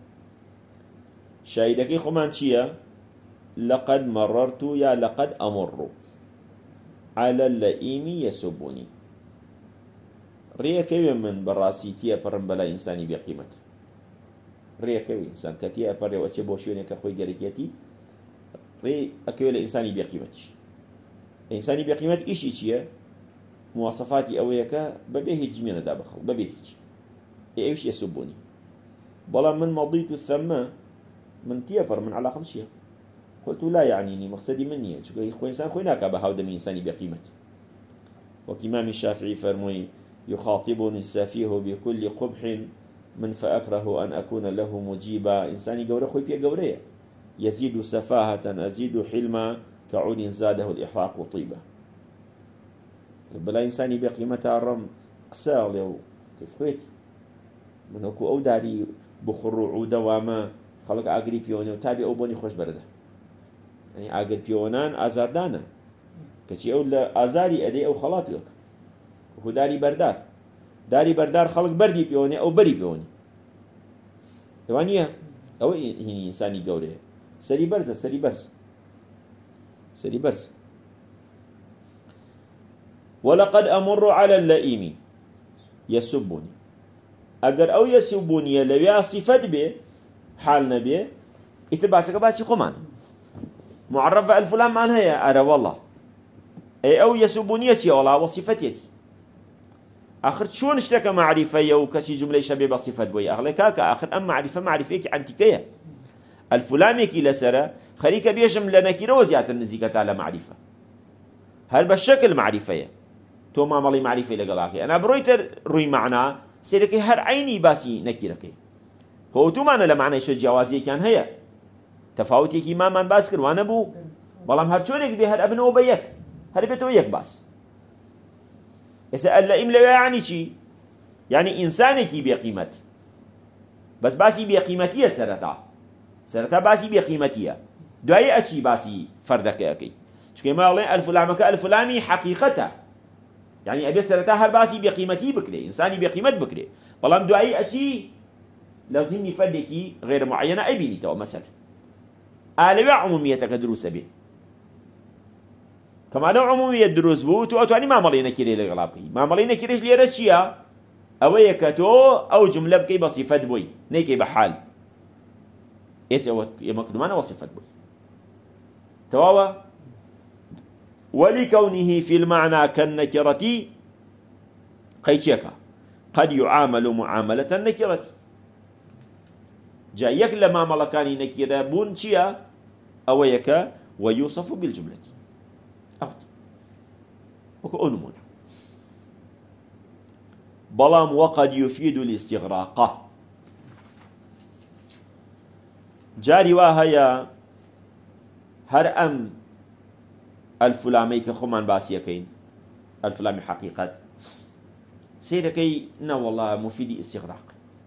شاهدك خمان شيا لقد مررت يا لقد أمر على اللئيم يسبني ريا كيف من براسيتيا برم بلا إنساني بقيمته ريا كيف إنسان كتيا بري وأشي بوشوني كخوي جريكيتي ري أكيد الإنساني بقيمتش إنساني بقيمة إيش إيشيا مواصفاتي أوياك ببيه جمينا دابخل ببيه إيش يسبوني بلا من مضيت الثمة من تيابر من علاقة مشيا قلت لا يعنيني مقصدي مني شو خوي إنسان خوي ناكا بهاود من إنساني بقيمة وكإمام الشافعي فرموي يخاطبني السفيه بكل قبح من فأكره أن أكون له مجيبا إنساني قورة خوي بيا قورية يزيد سفاهة أزيد حلما كعود زاده الإحراق طيبة بلا إنساني بقيمتها الرم قسال يو تفخيت من أكو أو داري بخر عودة وما خلق أقري بيوني وتابي أو بوني خوش برده يعني أقري بيونان أزار دانا كشي أو أزاري أدي أو خلاطي لك وكو داري بردار داري بردار خلق بردي بيوني أو بري بيوني يوانيها أو هي إنساني قوري سري برزة سري برز سري برز ولقد أمر على اللئيم يسبني أجر أو يسبني لو صفت به حالنا به يتبعسك باسي قمان معرفة الفلان مان هي أرى والله أي أو يسبني يا والله وصفتي آخر شون اشتكى معرفة يو كشي جملة شبيه بصفة بوي أغلقاك آخر أم معرفة معرفة عن تكيه الفلامي كي لسرة خليك بيشم لنكيرة وزيادة النزيكة على معرفة هل بالشكل معرفة تو ما مالي معرفة لقلاكي أنا برويت روي معنا سيركي هر عيني باسي نكيركي فوتو معنا لمعنى شو جوازي كان هي تفاوتي كي ما من باس كر وانا بو بلام هر شونك بي هر ابن وبيك هر بيت ويك باس يسأل لئيم لو يعني شي يعني إنساني كي بقيمت بس باسي بقيمتية سرطة سرطة باسي بقيمتية دعي أشي باسي فردك أكي شكي ما يقولين الفلامك الفلاني حقيقته يعني أبي سرطة هر باسي بقيمتي بكري إنساني بقيمت بكري بلام دعي أشي لازمني فردكي غير معينة أي بيني تو مثلا آلبة عموميتك دروس به كما لو عمومية دروس بو تو أتواني ما ملينا كيري لغلابكي ما ملينا كيريش ليرة شيا أو يكتو أو جملة بكي بصفة بوي نيكي بحال إيش أو يمكنمان وصفة بوي تواوا ولكونه في المعنى كالنكرة قيشيكا قد يعامل معاملة النكرة جايك لما ملكاني نكرة بون شيا أو يكا ويوصف بالجملة أبد وكو أنمونا بلام وقد يفيد الاستغراق جاري واهيا هر أم الفلامي كخمان باسيكين الفلامي حقيقة سيركي نا والله مفيد استغراق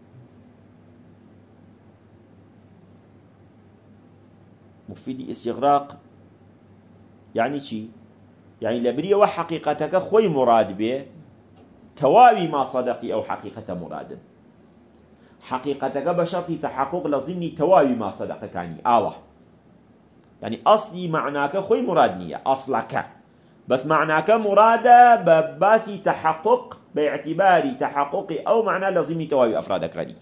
مفيد استغراق يعني شي يعني لبريه وحقيقتك خوي مراد به تواوي ما صدقي أو حقيقة مراد حقيقتك بشرط تحقق لازمني تواوي ما صدق كاني آوه يعني أصلي معناك خوي مراد نية أصلك بس معناك مرادة بباسي تحقق باعتبار تحققي أو معنى لازمني تواوي أفرادك غني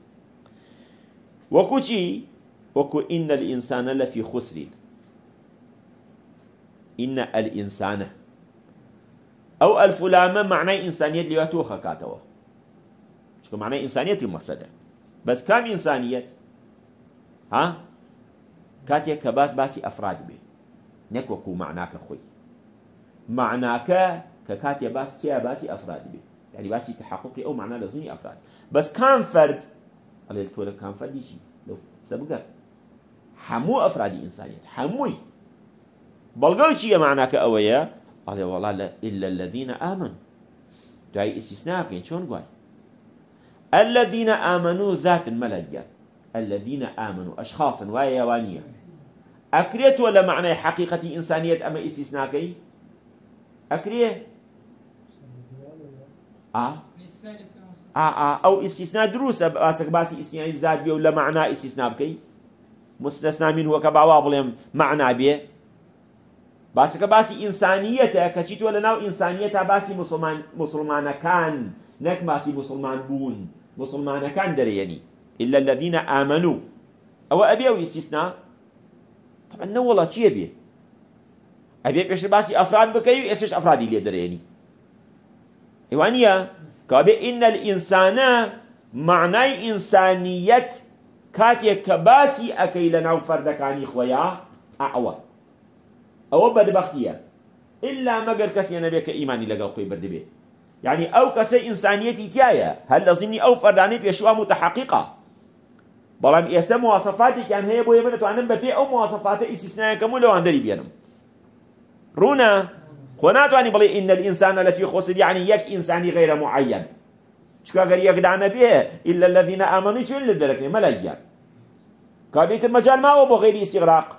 وكو شي وكو إن الإنسان لفي خسر إن الإنسان أو الفلامة معنى إنسانية اللي يتوخى كاتوا شو معنى إنسانية المقصدة بس كم إنسانية ها كاتيا كباس باسي أفراد به نكوكو معناك خوي معناك ككاتيا باس تيا باسي أفراد به يعني باسي تحققي أو معنى لازمي أفراد بس كان فرد على التولى كان فرد يجي لو سبقه حمو أفراد إنسانية حموي بلغو شيء معناك أويا قال والله لا إلا الذين آمنوا دعي استثناء كين شون قوي الذين آمنوا ذات الملجأ الذين آمنوا أشخاصا ويوانية أكريت ولا معنى حقيقة إنسانية أما استثناء كي أكريه آه آه آه أو استثناء دروس باسك باسي استثناء الذات بيه ولا معنى استثناء بكي مستثنى منه كبعواب معنى بيه باسك باسي إنسانية كشيت ولا نوع إنسانية باسي مسلمان مسلمان كان نك باسي مسلمان بون مسلمان كان درياني إلا الذين آمنوا أو أبي أو استثناء طبعا نو والله شيء أبي أبي بيش باسي أفراد بكيو إيش أفراد اللي درياني إيوانيا كابي إن الإنسان معنى إنسانية كاتي كباسي أكيل نوع فردكاني خويا أعوى أو بدبختية إلا مقر كسي نبيك إيماني لقى خوي بردبي يعني أو كسي إنسانيتي تيايا هل لازمني أو فرداني بيشوى متحققة بلام إيسا مواصفاتي كان هي بوي منتو عنم ببي أو مواصفات استثناء كمو لو عندري بينم رونا خوناتو عني بلي إن الإنسان لفي خسر يعني يك إنساني غير معين شكا قال يقدعنا به إلا الذين آمنوا شو اللي دركني ملايين كابيت المجال ما هو بغير استغراق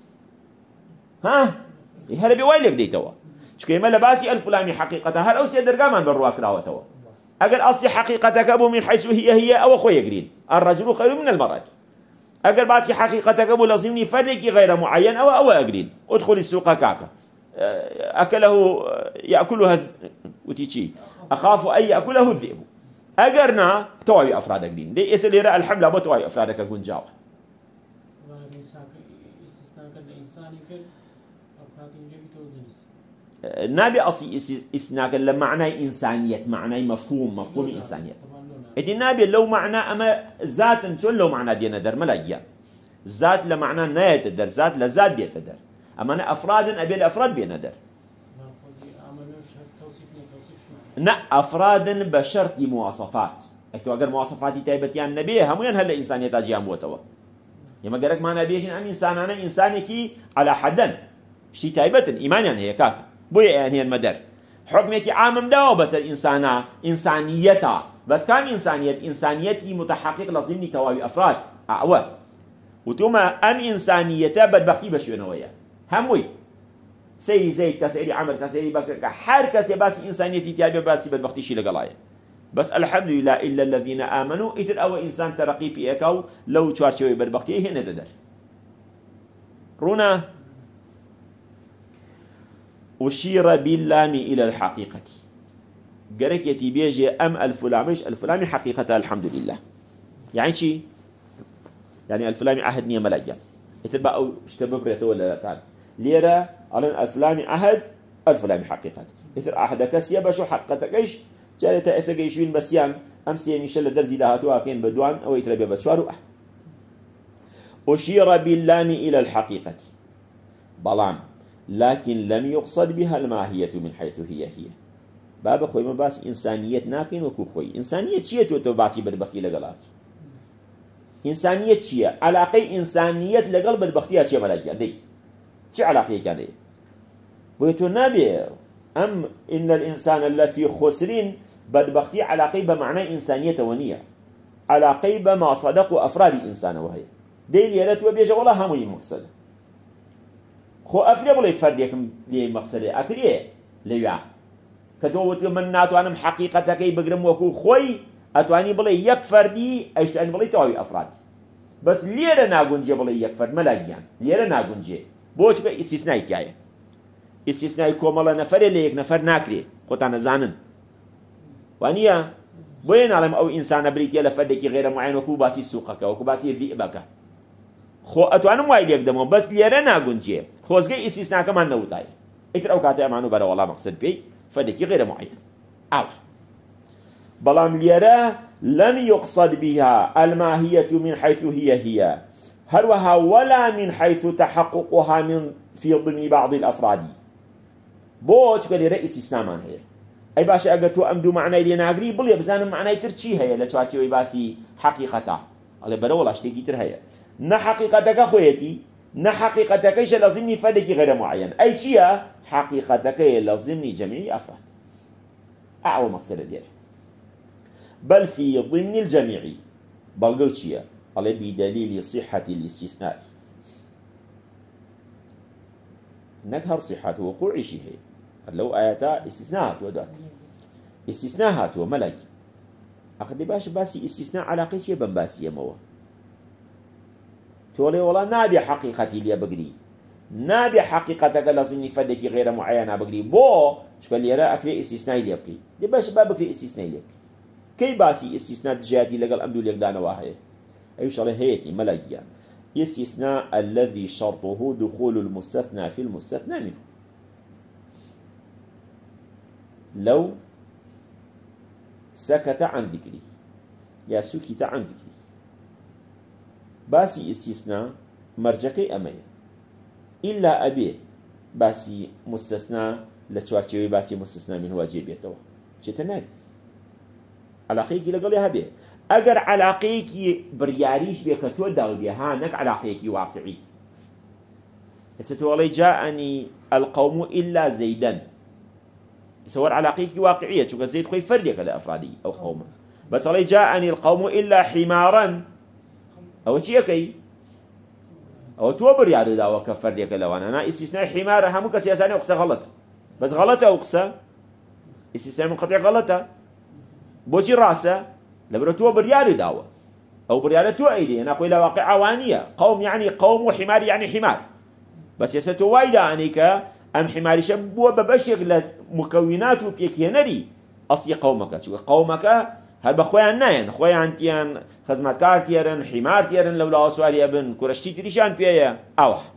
ها هل بيويلك دي توا شكا يملا باسي الفلاني حقيقة هل أو سيدر قامان برواك راوة توا أقل أصلي حقيقتك أبو من حيث هي هي أو أخوي يقرين الرجل خير من المرأة أقل باسي حقيقتك أبو لازمني فرقي غير معين أو أو أقرين ادخل السوق كاكا أكله يأكلها وتيجي أخاف أن يأكله الذئب أقرنا توعي أفرادك دين دي إيس اللي رأى الحملة أبو توعي أفرادك أقول جاوة نابي أصي إسناك لما معنى إنسانية معنى مفهوم مفهوم إنسانية إدي نابي لو معنى أما ذات شو لو معنى دينا در ملاجيا ذات لمعنى نايت در ذات لذات ديت در أما أنا أفراد أبي الأفراد بينا در نا أفراد بشرط مواصفات أكتو أقر مواصفاتي تايبتيان نبيه هميان هلا إنسانية تاجيان بوتوا يما قرك ما نبيهن أم إنسان أنا إنسانك على حدا شتي تايبتن إيمانيا هي كاكا بويا يعني هي المدر حكمك عام داو بس الإنسان إنسانيتها بس كان إنسانية إنسانيتي متحقق لازمني توابي أفراد أعوى وتوما أم إنسانيته بدبختي بشوينا ويا هموي سيري زيد كسيري عمر كسيري بكر كحر كسي بس إنسانيتي تيابي بس بدبختي شي لقلايا بس الحمد لله إلا الذين آمنوا إثر أو إنسان ترقي في إيكاو لو تشارشوي بربختيه هنا ددر رونا أشير باللام إلى الحقيقة قرك يتي بيجي أم الفلامش الفلامي حقيقة الحمد لله يعني شي يعني الفلامي عهد نية ملاجا يتبع أو اشتبه بريته ولا لا تعال ليرة على الفلامي عهد الفلامي حقيقة يتر عهدك سيبا شو حقيقتك إيش جاري تأسا قيشوين بسيان أمسي ميشل درزي لهاتوها كين بدوان أو يتربي بشوارو أشير باللام إلى الحقيقة بلام لكن لم يقصد بها الماهية من حيث هي هي بابا خوي ما باس إنسانية ناكين وكو خوي إنسانية چية تو تو باسي بدبختي لقلات إنسانية چية علاقة إنسانية لقل بدبختي چية ملاجان دي چي علاقة كان دي بيتو نابي أم إن الإنسان اللي في خسرين بدبختي علاقة بمعنى إنسانية ونية علاقة بما صدقوا أفراد الإنسان وهي دي ليرت وبيجا والله هموني مقصد خو أكري بلي فرديكم لي مقصد أكري ليا كتوت من ناتوانم حقيقتك بقرم وكو خوي أتواني بلي يك فردي أيشتاني بلي تواوي أفراد بس ليرة ناقونجي بلي يك فرد ملاجيان ليرة ناقونجي بوش بي استثنائي تيايا استثنائي كومالا نفر ليك نفر ناكري قطعنا زانن وانيا بوين علم أو إنسان بريتيا لفردك غير معين وكو باسي سوقك وكو باسي ذئبك خو أتوانم وايد يقدمو بس ليرة ناقونجي خوزقي استثناء كمان نوتاي اتر أو كاتي أمانو برا والله مقصد بي فردك غير معين أو بلام ليرة لم يقصد بها الماهية من حيث هي هي هروها ولا من حيث تحققها من في ضمن بعض الأفراد بوش قال رئيس استثناء هي أي باشا أقر تو أمدو معنى لينا أقري بلي بزانم معنى ترشي هي لتواتي ويباسي حقيقتا على برا ولا اشتكي تر هي نا حقيقتك خويتي نا حقيقتك إيش لازمني فردك غير معين أي شيء حقيقتك لازمني جميع أفراد أعوى مقصد دير بل في ضمن الجميع بلغوتشيا على بدليل صحة الاستثناء نكهر صحة وقوع شيء لو آياتا استثناءات ودات استثناءات وملك أخذ باش باسي استثناء على قيشي بنباسي موا تولي والله نابي حقيقتي لي بقري نابي حقيقتك لازم نفدك غير معينة بقري بو شكل يرى أكلي استثناء لي بقري دي باش بابكلي استثناء لي بقري كي باسي استثناء جاتي لقل أمدو لك دانا واحد أيش على هيتي ملاجيان استثناء الذي شرطه دخول المستثنى في المستثنى منه لو سكت عن ذكره يا سكت عن ذكره باسي استثناء مرجكي أمي إلا أبيه باسي مستثنى لتشوارتشوي باسي مستثنى منه واجب يتوه شتناك علاقيك لقليها به أجر علاقيك برياريش بك تودع بها نك علاقيك واقعي ستولي جاءني القوم إلا زيدا يصور علاقيك واقعية شو زيد خوي فردك لأفرادي أو قوم بس علي جاءني القوم إلا حمارا أو شيء كي أو توبر يا ردا وكفردك لو أنا استثناء حمار همك سياساني أقصى غلطة بس غلطة أقصى استثناء منقطع غلطة بوشي راسه لبرتو بريالي داوة أو بريالي تو أيدي أنا أقول واقع عوانية قوم يعني قوم وحمار يعني حمار بس يستو وايدا أنيك أم حماري شبوه ببشر لمكوناته بيكينري أصلي قومك شو قومك هل بخويا ناين خويا أنتيان خدمات كارتيرن حمار تيرن لولا سؤال ابن كرشتي تريشان بيا أوح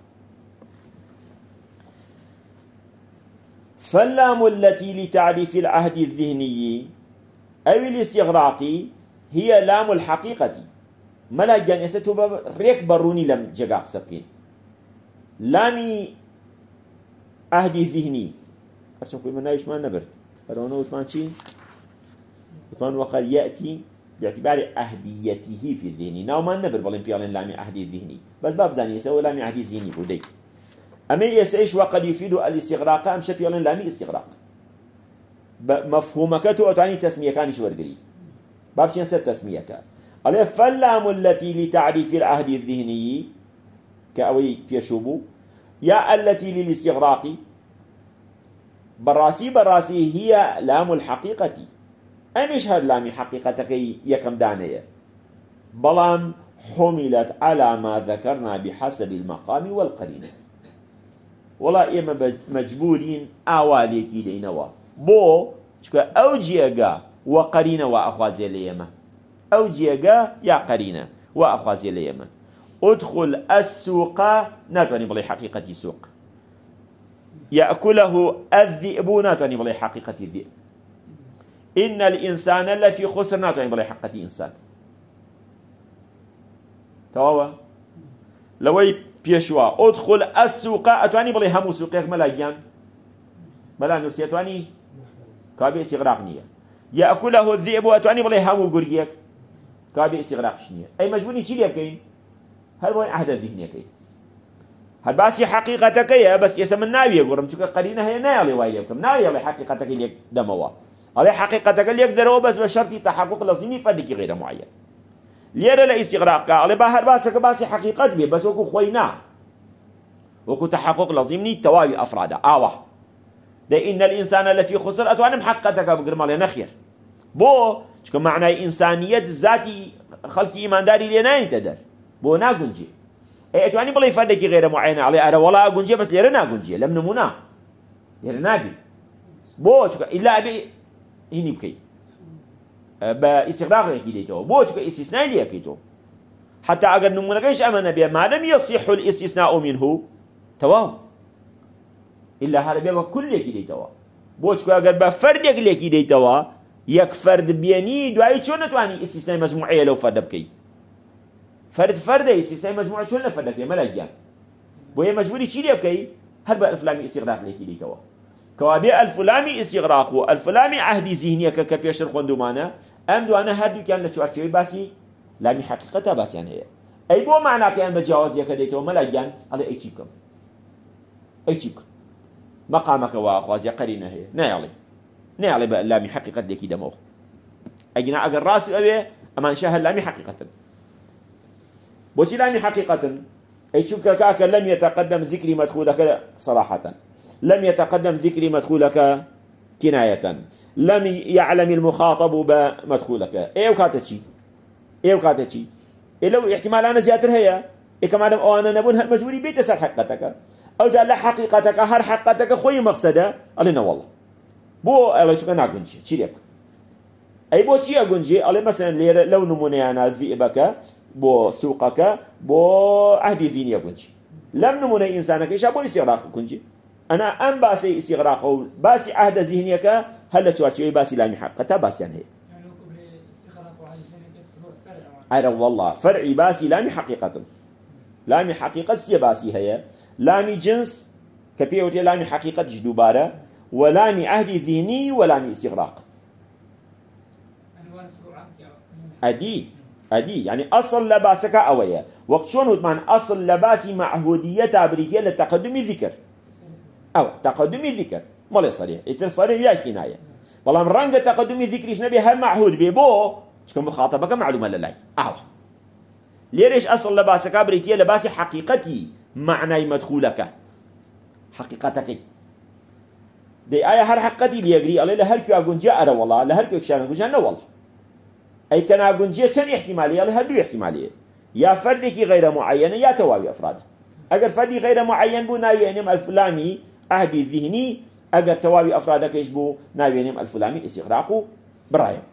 فاللام التي لتعريف العهد الذهني أو الاستغراقي هي لام الحقيقة ملا جانسته ريك بروني لم جاق سبكين لامي عهد ذهني أشوف من نايش ما نبرت أرونه وثمان شيء وثمان وقال يأتي باعتبار أهديته في الذهن ناو ما نبر بالإمبيال لامي عهد الذهني بس باب زاني يسوي لامي عهد ذهني بودي أما يسأيش وقد يفيد الاستغراق أم شبيال لامي استغراق مفهومك تو أتعني تسمية كان شو ورقلي باب شين ست تسمية على فاللام التي لتعريف العهد الذهني كأوي بيشوبو يا التي للاستغراق براسي براسي هي لام الحقيقة أمش هاد لامي حقيقتك يكم دانية بلام حملت على ما ذكرنا بحسب المقام والقرينة والله إما مجبورين أواليكي دينوا بو شكا أو جيغا وقرينة وأخوازي ليما أو جيغا يا قرينة وأخوازي ليما ادخل السوق ناتواني بلي حقيقة سوق يأكله الذئب ناتواني بلي حقيقة الذئب إن الإنسان لفي خسر ناتواني بلي حقيقة إنسان تواوا لوي بيشوا ادخل السوق أتواني بلي همو سوقيك ملاجان بلا نرسي أتواني كابي استغراق نية يأكله الذئب أتواني بلي همو قرقيك كابي استغراق شنية أي مجبورين شي ليبكين هل بوين عهد الذهنية كي هل باسي حقيقتك يا بس يسمى الناوي يقول رمتك قرينة هي ناوي وايلكم ناوي على حقيقتك اللي دموا على حقيقتك اللي يقدروا بس بشرط تحقق لازمي فدك غير معين ليرى لا استغراق على باهر باسك باسي حقيقت بي بس وكو خوينا وكو تحقق لازمني تواوي أفرادا آوه ده إن الإنسان لفي خسر أتوانم حقيقتك بقر مالي نخير بو شكو معنى إنسانية ذاتي خلقي إيمان داري لينا ينتدر بو ناقنجي اي اتواني بلي فادكي غير معينة علي ارى ولا اقنجي بس ليرا ناقنجي لم نمونا ليرا نابي بو شكا إلا أبي هني بكي باستغراق يكي ديتو بو شكا استثناء لي يكيتو حتى اگر نمونا كيش امن بيه ما لم يصح الاستثناء منه تواو إلا هذا بيه كل يكي ديتو بو شكا اگر بفرد يكي ديتو يك فرد بيني دعاي شو نتواني استثناء مجموعية لو فرد بكي فرد فرد يسي مجموعة شو لفردك يا ملاجان بوهي مجبوري شي ليبكي هل بقى الفلامي استغراق ليكي دي توا كوابي الفلامي استغراقو الفلامي عهدي ذهنية كبيشر خوندومانا ام دوانا هردو كان لتشوارتشوي باسي لامي حقيقتها باسي يعني هي اي بو معنى كان بجاوز يكا دي توا ملاجان على اي تشيبكم اي تشيبكم مقامك واخواز يقرينا هي نايالي نايالي بقى لامي حقيقة ديكي دموخ اجنا اقر راسي ابي امان شاهد لامي حقيقة بوشي لامي حقيقة أي شو كاكا لم يتقدم ذكري مدخولك صراحة لم يتقدم ذكري مدخولك كناية لم يعلم المخاطب بمدخولك إيه وكاتشي إيه وكاتشي إيه لو احتمال أنا زيادة هي إيه كمان أو أنا نبون مجبوري بيت سر حقيقتك أو جاء لا حقيقتك هر حقيقتك خوي مقصده علينا والله بو الله شو كنا قنجي شريك أي بو شيء قنجي على مثلا لو نموني أنا ذئبك بو سوقك بو عهدي ذيني كنجي لم نموني إنسانك إيش أبو استغراق كنجي أنا أم باسي استغراق أو باسي عهد ذهنيك هل تشوارشي باسي لامي حقيقة باسي يعني هي أيضا والله فرعي باسي لامي حقيقة لامي حقيقة سي باسي هي لامي جنس كبيوتي لامي حقيقة جدوبارة ولامي عهدي ذهني ولامي استغراق أدي أدي يعني أصل لباسك أويا وقت شون وثمان أصل لباسي معهودية تعبريتية لتقدم ذكر أو تقدم ذكر ما صريح يتر صريح يا كناية والله من رنج تقدم ذكريش نبي هم معهود بيبو تكون مخاطبك معلومة لله أو ليش أصل لباسك بريتية لباسي حقيقتي معنى مدخولك حقيقتك دي آية هر حقيقتي ليجري عليه لهركي أقول جاء أرى والله لهركي أكشان أقول جاء والله أي كان أقول جاء شن احتمالية لهدو احتمالية يا فردك غير معين يا توابي أفراد أجر فردي غير معين بو ناوينم الفلاني عهدي الذهني أجر توابي أفرادك يشبو ناوينم الفلاني استغراقه برايم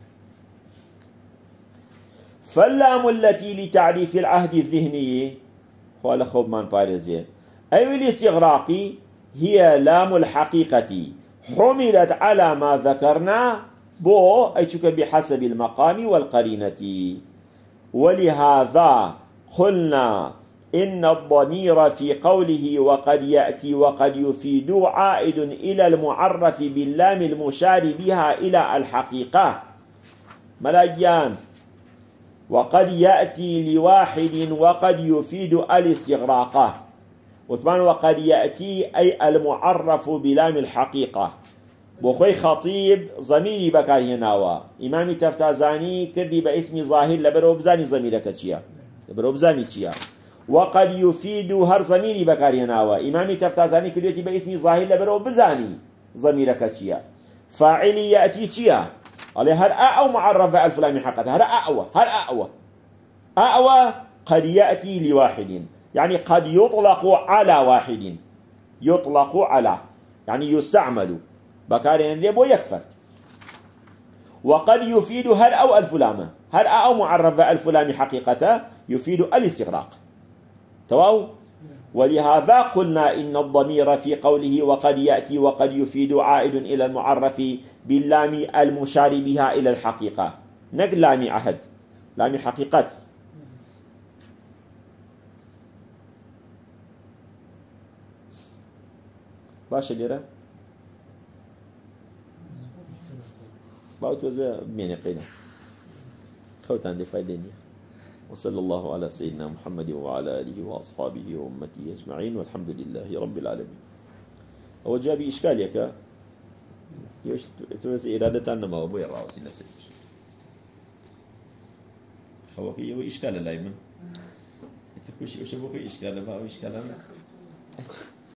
فاللام التي لتعريف العهد الذهني قال خوب من بارزي أي الاستغراق هي لام الحقيقة حملت على ما ذكرنا بو أي شك بحسب المقام والقرينة ولهذا قلنا إن الضمير في قوله وقد يأتي وقد يفيد عائد إلى المعرف باللام المشار بها إلى الحقيقة ملاجان وقد يأتي لواحد وقد يفيد الاستغراق وطبعا وقد يأتي أي المعرف بلام الحقيقة بوخوي خطيب ضميري بكاري ناوا إمامي تفتازاني كردي باسم ظاهر لبرو بزاني ضميرك تشيا لبرو بزاني تشيا وقد يفيد هر ضميري بكاري ناوا إمامي تفتازاني كردي باسم ظاهر لبرو بزاني ضميرك تشيا فاعلي يأتي تشيا عليه هر أو معرفة ألف لام حقيقة هر أو هر أو أو قد يأتي لواحد يعني قد يطلق على واحد يطلق على يعني يستعمل بكارين ليبو يكفر وقد يفيد هر أو ألف لام هر أو معرفة ألف لام حقيقة يفيد الاستغراق تواو ولهذا قلنا إن الضمير في قوله وقد يأتي وقد يفيد عائد إلى المعرف باللام المشار بها إلى الحقيقة نقل لام عهد لام حقيقة باشا ليرة باوت وزا بمين قينا خوتان دي فايدين وصلى الله على سيدنا محمد وعلى آله وأصحابه وأمته أجمعين والحمد لله رب العالمين هو جابي إشكاليك يوش توزي إرادة أنما هو بوي الرأوسي نسيج خوكي يو إشكال لايمن يتكوش يوش بوكي إشكال ما هو إشكال